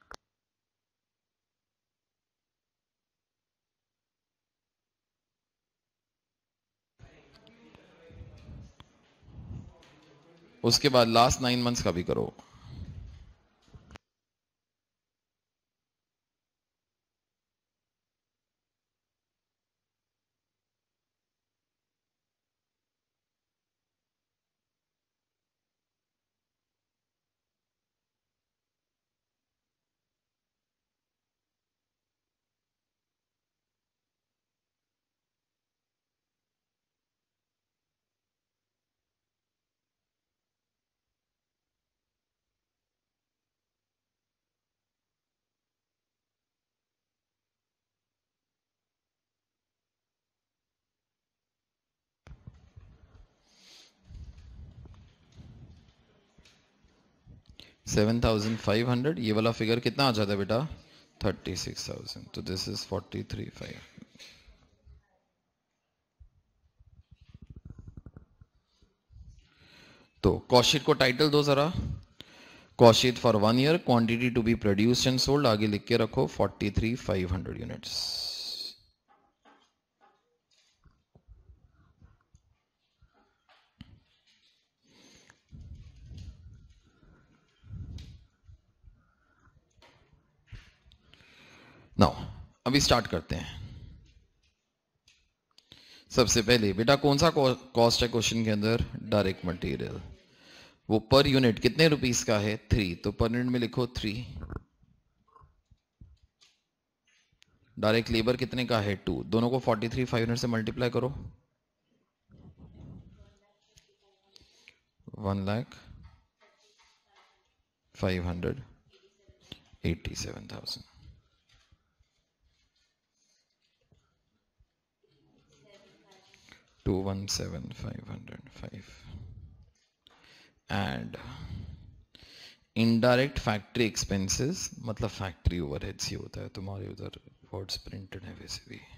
A: उसके बाद लास्ट 9 मंथ्स का भी करो। $7,500, ये वाला फिगर कितना आ जाता है बेटा? 36,000। तो दिस इज 43,500। तो कॉस्ट को टाइटल दो जरा। Cost for 1 year, quantity to be produced and sold, आगे लिख के रखो 43,500 यूनिट्स। नाउ अभी स्टार्ट करते हैं। सबसे पहले बेटा कौन सा कॉस्ट है क्वेश्चन के अंदर? Direct material. वो पर यूनिट कितने रुपीस का है? 3। तो पर यूनिट में लिखो 3। डायरेक्ट लेबर कितने का है? 2। दोनों को 43,500 से मल्टीप्लाई करो। 1,05,587,000। 217,505 एंड इनडायरेक्ट फैक्ट्री एक्सपेंसेस, मतलब फैक्ट्री ओवरहेड्स ही होता है। तुम्हारे उधर वर्ड्स प्रिंटेड है वैसे भी।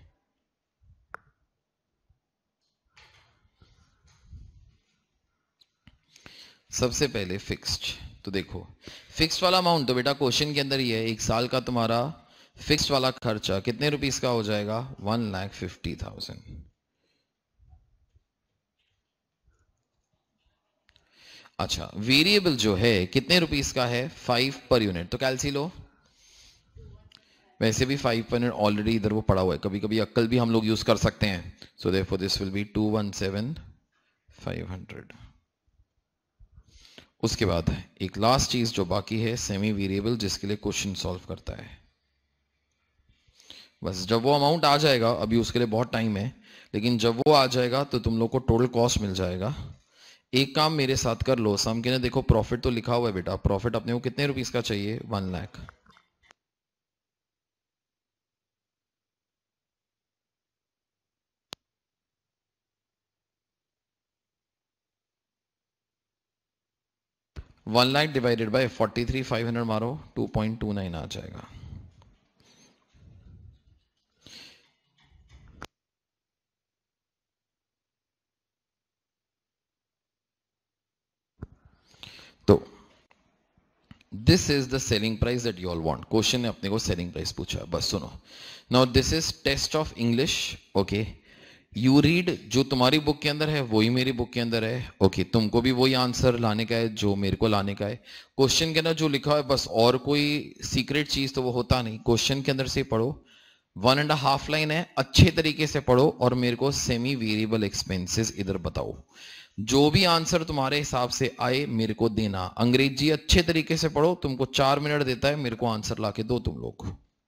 A: सबसे पहले फिक्स्ड। तो देखो फिक्स्ड वाला अमाउंट तो बेटा क्वेश्चन के अंदर ही है। एक साल का तुम्हारा फिक्स्ड वाला खर्चा कितने रुपीस का हो जाएगा? 1,50,000। अच्छा, वेरिएबल जो है कितने रुपीस का है? 5 पर यूनिट। तो कैलसी लो। वैसे भी 5 पर यूनिट ऑलरेडी इधर वो पड़ा हुआ है, कभी कभी अक्कल भी हम लोग यूज कर सकते हैं। So therefore this will be 217,500। उसके बाद एक लास्ट चीज जो बाकी है, सेमी वेरिएबल, जिसके लिए क्वेश्चन सॉल्व करता है। बस जब वो अमाउंट आ जाएगा, अभी उसके लिए बहुत टाइम है, लेकिन जब वो आ जाएगा तो तुम लोग को टोटल कॉस्ट मिल जाएगा। एक काम मेरे साथ कर लो, सम के ने देखो प्रॉफिट तो लिखा हुआ है बेटा। प्रॉफिट अपने को कितने रुपीस का चाहिए? 1 lakh. One lakh divided by 43,500 मारो, 2.29 आ जाएगा। तो this is the selling price that you all want. Question ने अपने को सेलिंग प्राइस पूछा. बस सुनो. Now this is test of English. Okay, you read. जो तुम्हारी बुक के अंदर है वही मेरी बुक के अंदर है. ओके, तुमको भी वही आंसर लाने का है जो मेरे को लाने का है. क्वेश्चन के अंदर जो लिखा है बस, और कोई सीक्रेट चीज तो वो होता नहीं. क्वेश्चन के अंदर से पढ़ो. 1.5 लाइन है, अच्छे तरीके से पढ़ो और मेरे को सेमी वेरिएबल एक्सपेंसेस इधर बताओ. जो भी आंसर तुम्हारे हिसाब से आए मेरे को देना. अंग्रेजी अच्छे तरीके से पढ़ो. तुमको 4 मिनट देता है, मेरे को आंसर लाके दो तुम लोग.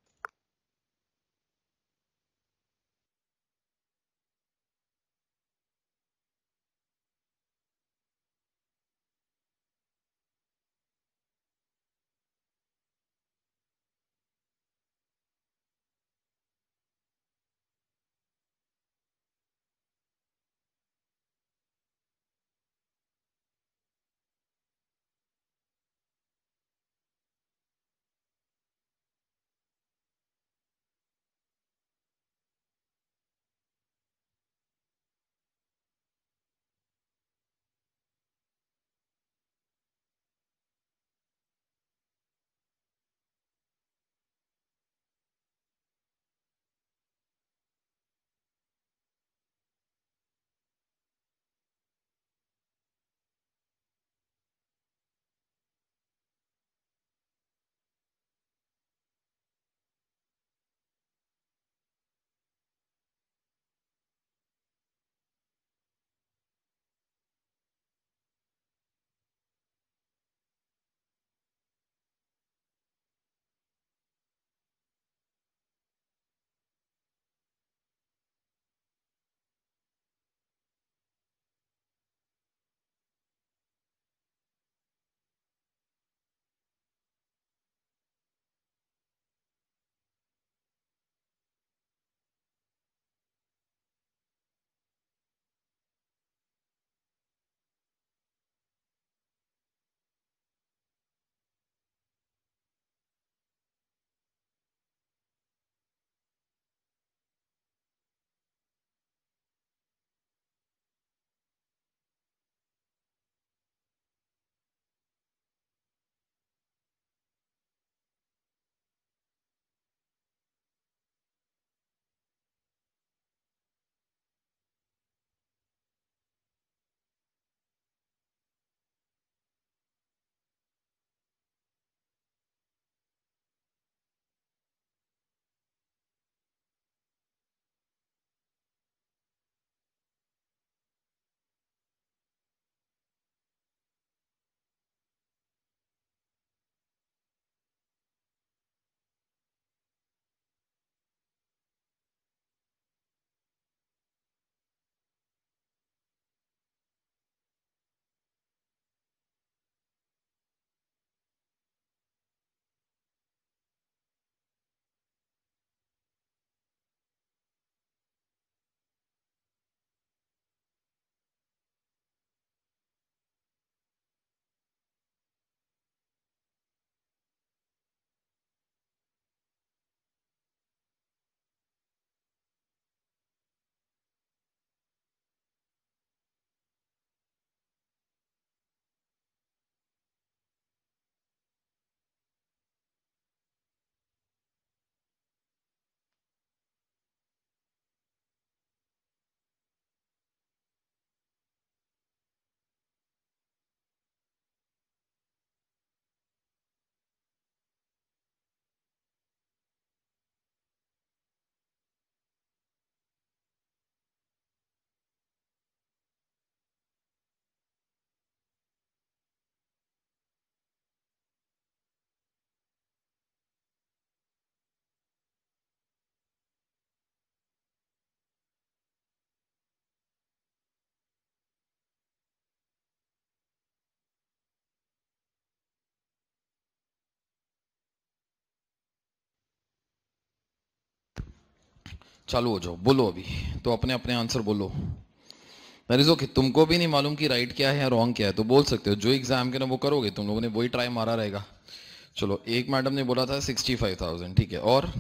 A: चालू हो जाओ. बोलो अभी. तो अपने अपने आंसर बोलो. That is okay. तुमको भी नहीं मालूम कि राइट क्या है या रॉन्ग क्या है तो बोल सकते हो. जो एग्जाम के ना वो करोगे, तुम लोगों ने वही ट्राई मारा रहेगा. चलो, एक मैडम ने बोला था 65,000. ठीक है. और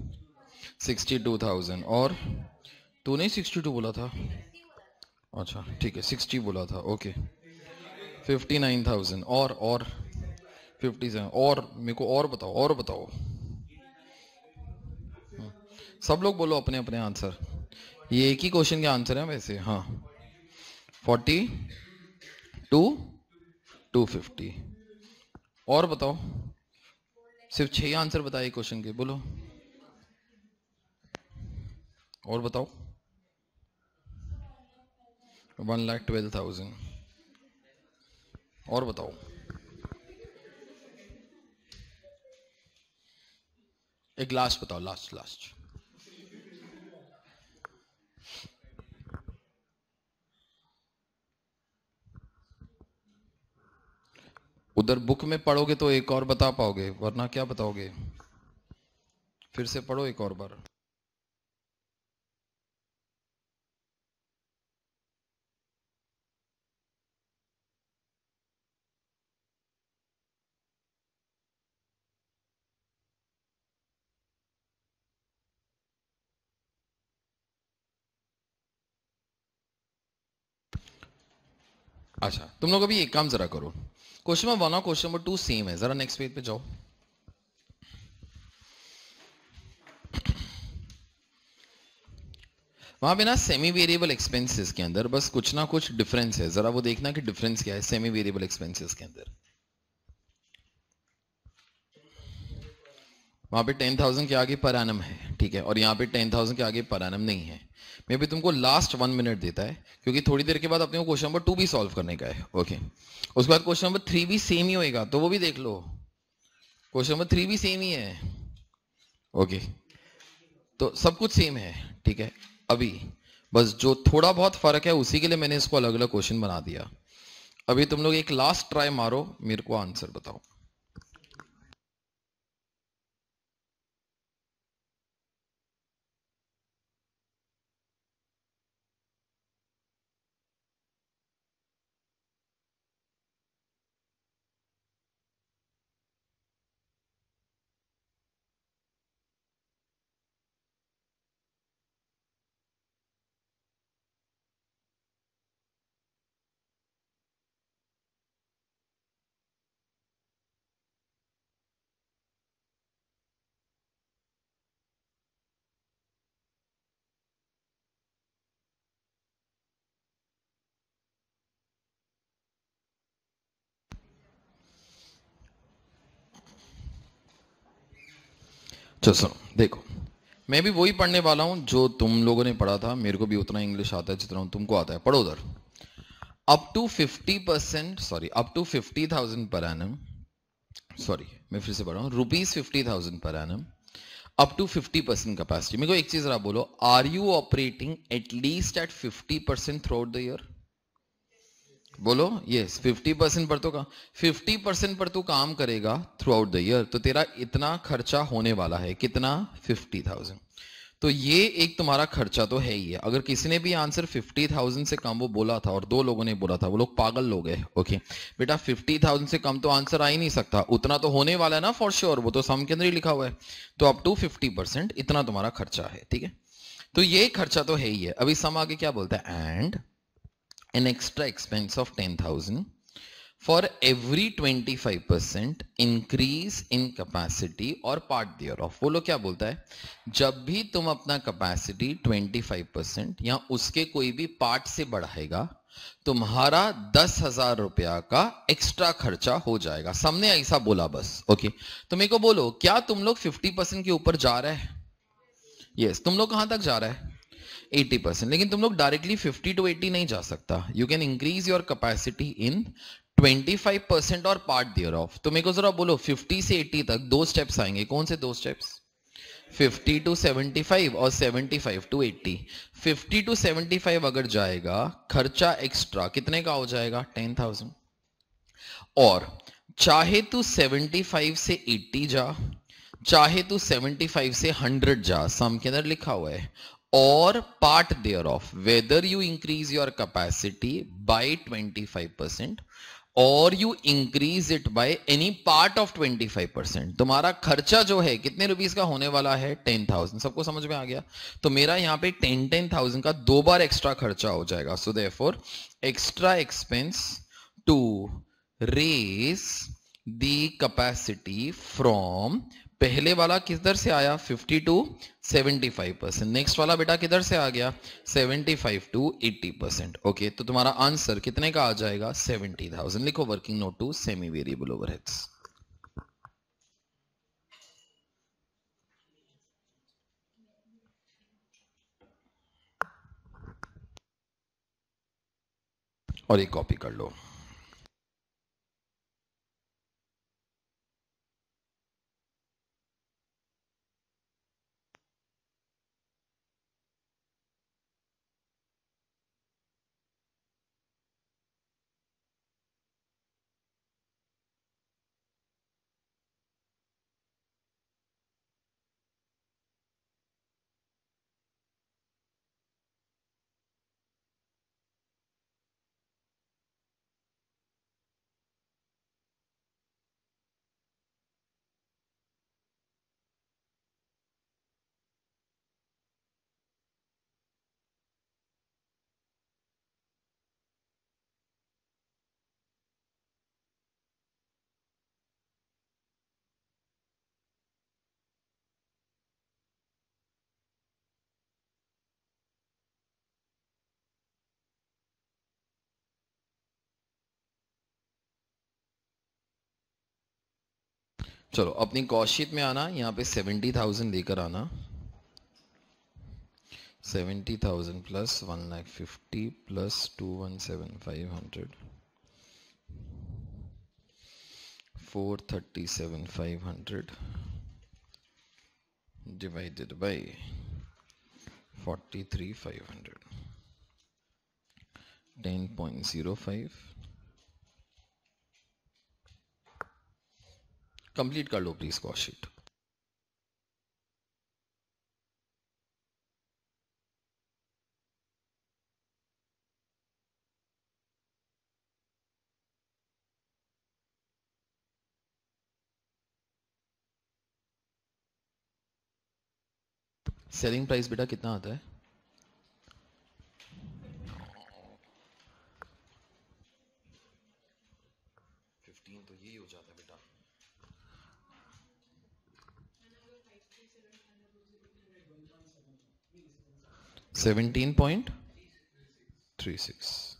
A: 62,000. और तूने 62 बोला था. अच्छा ठीक है, 60 बोला था. ओके. 59,000 और 57 और मेरे को और बताओ सब लोग बोलो अपने अपने आंसर। ये एक ही क्वेश्चन के आंसर है वैसे। हाँ 40 टू 250 और बताओ। सिर्फ 6 आंसर बताए क्वेश्चन के, बोलो और बताओ। 1,12,000 और बताओ। एक लास्ट बताओ, लास्ट। उधर बुक में पढ़ोगे तो एक और बता पाओगे, वरना क्या बताओगे। फिर से पढ़ो एक और बार। अच्छा तुम लोग अभी एक काम जरा करो, क्वेश्चन नंबर 1 और क्वेश्चन नंबर 2 सेम है, जरा नेक्स्ट पेज पे जाओ। वहां पे ना सेमी वेरिएबल एक्सपेंसेस के अंदर बस कुछ ना कुछ डिफरेंस है, जरा वो देखना कि डिफरेंस क्या है सेमी वेरिएबल एक्सपेंसेस के अंदर। वहां पे 10,000 के आगे पर एनम है, ठीक है, और यहाँ पे 10,000 के आगे पर एनम नहीं है। मैं भी तुमको लास्ट 1 मिनट देता है, क्योंकि थोड़ी देर के बाद अपने को क्वेश्चन नंबर 2 भी सॉल्व करने का है। ओके, उसके बाद क्वेश्चन नंबर 3 भी सेम ही होएगा, तो वो भी देख लो। क्वेश्चन नंबर 3 भी सेम ही है। ओके, तो सब कुछ सेम है, ठीक है। अभी बस जो थोड़ा बहुत फर्क है उसी के लिए मैंने इसको अलग अलग क्वेश्चन बना दिया। अभी तुम लोग एक लास्ट ट्राई मारो, मेरे को आंसर बताओ। चलो सुनो, देखो मैं भी वही पढ़ने वाला हूं जो तुम लोगों ने पढ़ा था, मेरे को भी उतना इंग्लिश आता है जितना तुमको आता है। पढ़ो उधर। Up to 50%, sorry up to 50,000 per annum, sorry मैं फिर से पढ़ रहा हूँ, ₹50,000 per annum up to 50% capacity. मेरे को एक चीज जरा बोलो, are you operating at least at 50% throughout the year? बोलो यस। 50% पर तो 50% पर तू काम करेगा थ्रू आउट द ईयर, तो तेरा इतना खर्चा होने वाला है, कितना? 50,000। तो ये एक तुम्हारा खर्चा तो है ही है। अगर किसी ने भी आंसर 50,000 से कम वो बोला था और 2 लोगों ने बोला था, वो लोग पागल लोग हैं। ओके बेटा, 50,000 से कम तो आंसर आ ही नहीं सकता, उतना तो होने वाला है ना फॉर श्योर, वो तो सम के अंदर ही लिखा हुआ है। तो अप टू 50% इतना तुम्हारा खर्चा है, ठीक है। तो ये खर्चा तो है ही है। अभी सम आगे क्या बोलता है, and an extra expense of 10,000 for every 25% increase in capacity or part thereof। वो लोग क्या बोलता है, जब भी तुम अपना कैपेसिटी 25% या उसके कोई भी पार्ट से बढ़ाएगा, तुम्हारा 10,000 रुपया का एक्स्ट्रा खर्चा हो जाएगा। सबने ऐसा बोला बस। ओके, तो मेरे को बोलो, क्या तुम लोग 50% के ऊपर जा रहे हैं? यस, तुम लोग कहां तक जा रहे हैं? 80%। लेकिन तुम लोग डायरेक्टली 50 to 80 नहीं जा सकता। You can increase your capacity in 25% or part there of. तो मेरे को जरा बोलो, 50 से 80 तक 2 स्टेप्स आएंगे, कौन से 2 स्टेप्स? 50 to 75 और 75 to 80। 50 to 75 अगर जाएगा, खर्चा एक्स्ट्रा कितने का हो जाएगा? 10,000। और चाहे तू 75 से 80 जा, चाहे तू 75 से 100 जा, सम के अंदर लिखा हुआ है, और part thereof whether you increase your capacity by 25% or you increase it by any part of 25%, तुम्हारा खर्चा जो है कितने रुपीस का होने वाला है? 10,000। सबको समझ में आ गया? तो मेरा यहां पे 10,000 का 2 बार एक्स्ट्रा खर्चा हो जाएगा। So therefore extra expense to raise the capacity from, पहले वाला किधर से आया 50 टू 75%, नेक्स्ट वाला बेटा किधर से आ गया 75 टू 80%। ओके, तो तुम्हारा आंसर कितने का आ जाएगा 70,000। लिखो working note two semi variable overheads. और एक कॉपी कर लो। चलो अपनी कॉस्ट में आना, यहाँ पे 70,000 लेकर आना। 70,000 plus 1,50,000 plus 217,500, 437,500 divided by 43,500, 10.05। Complete कर लो please cost sheet. Selling price बेटा कितना आता है 15, तो यही हो जाता है बेटा 17.36।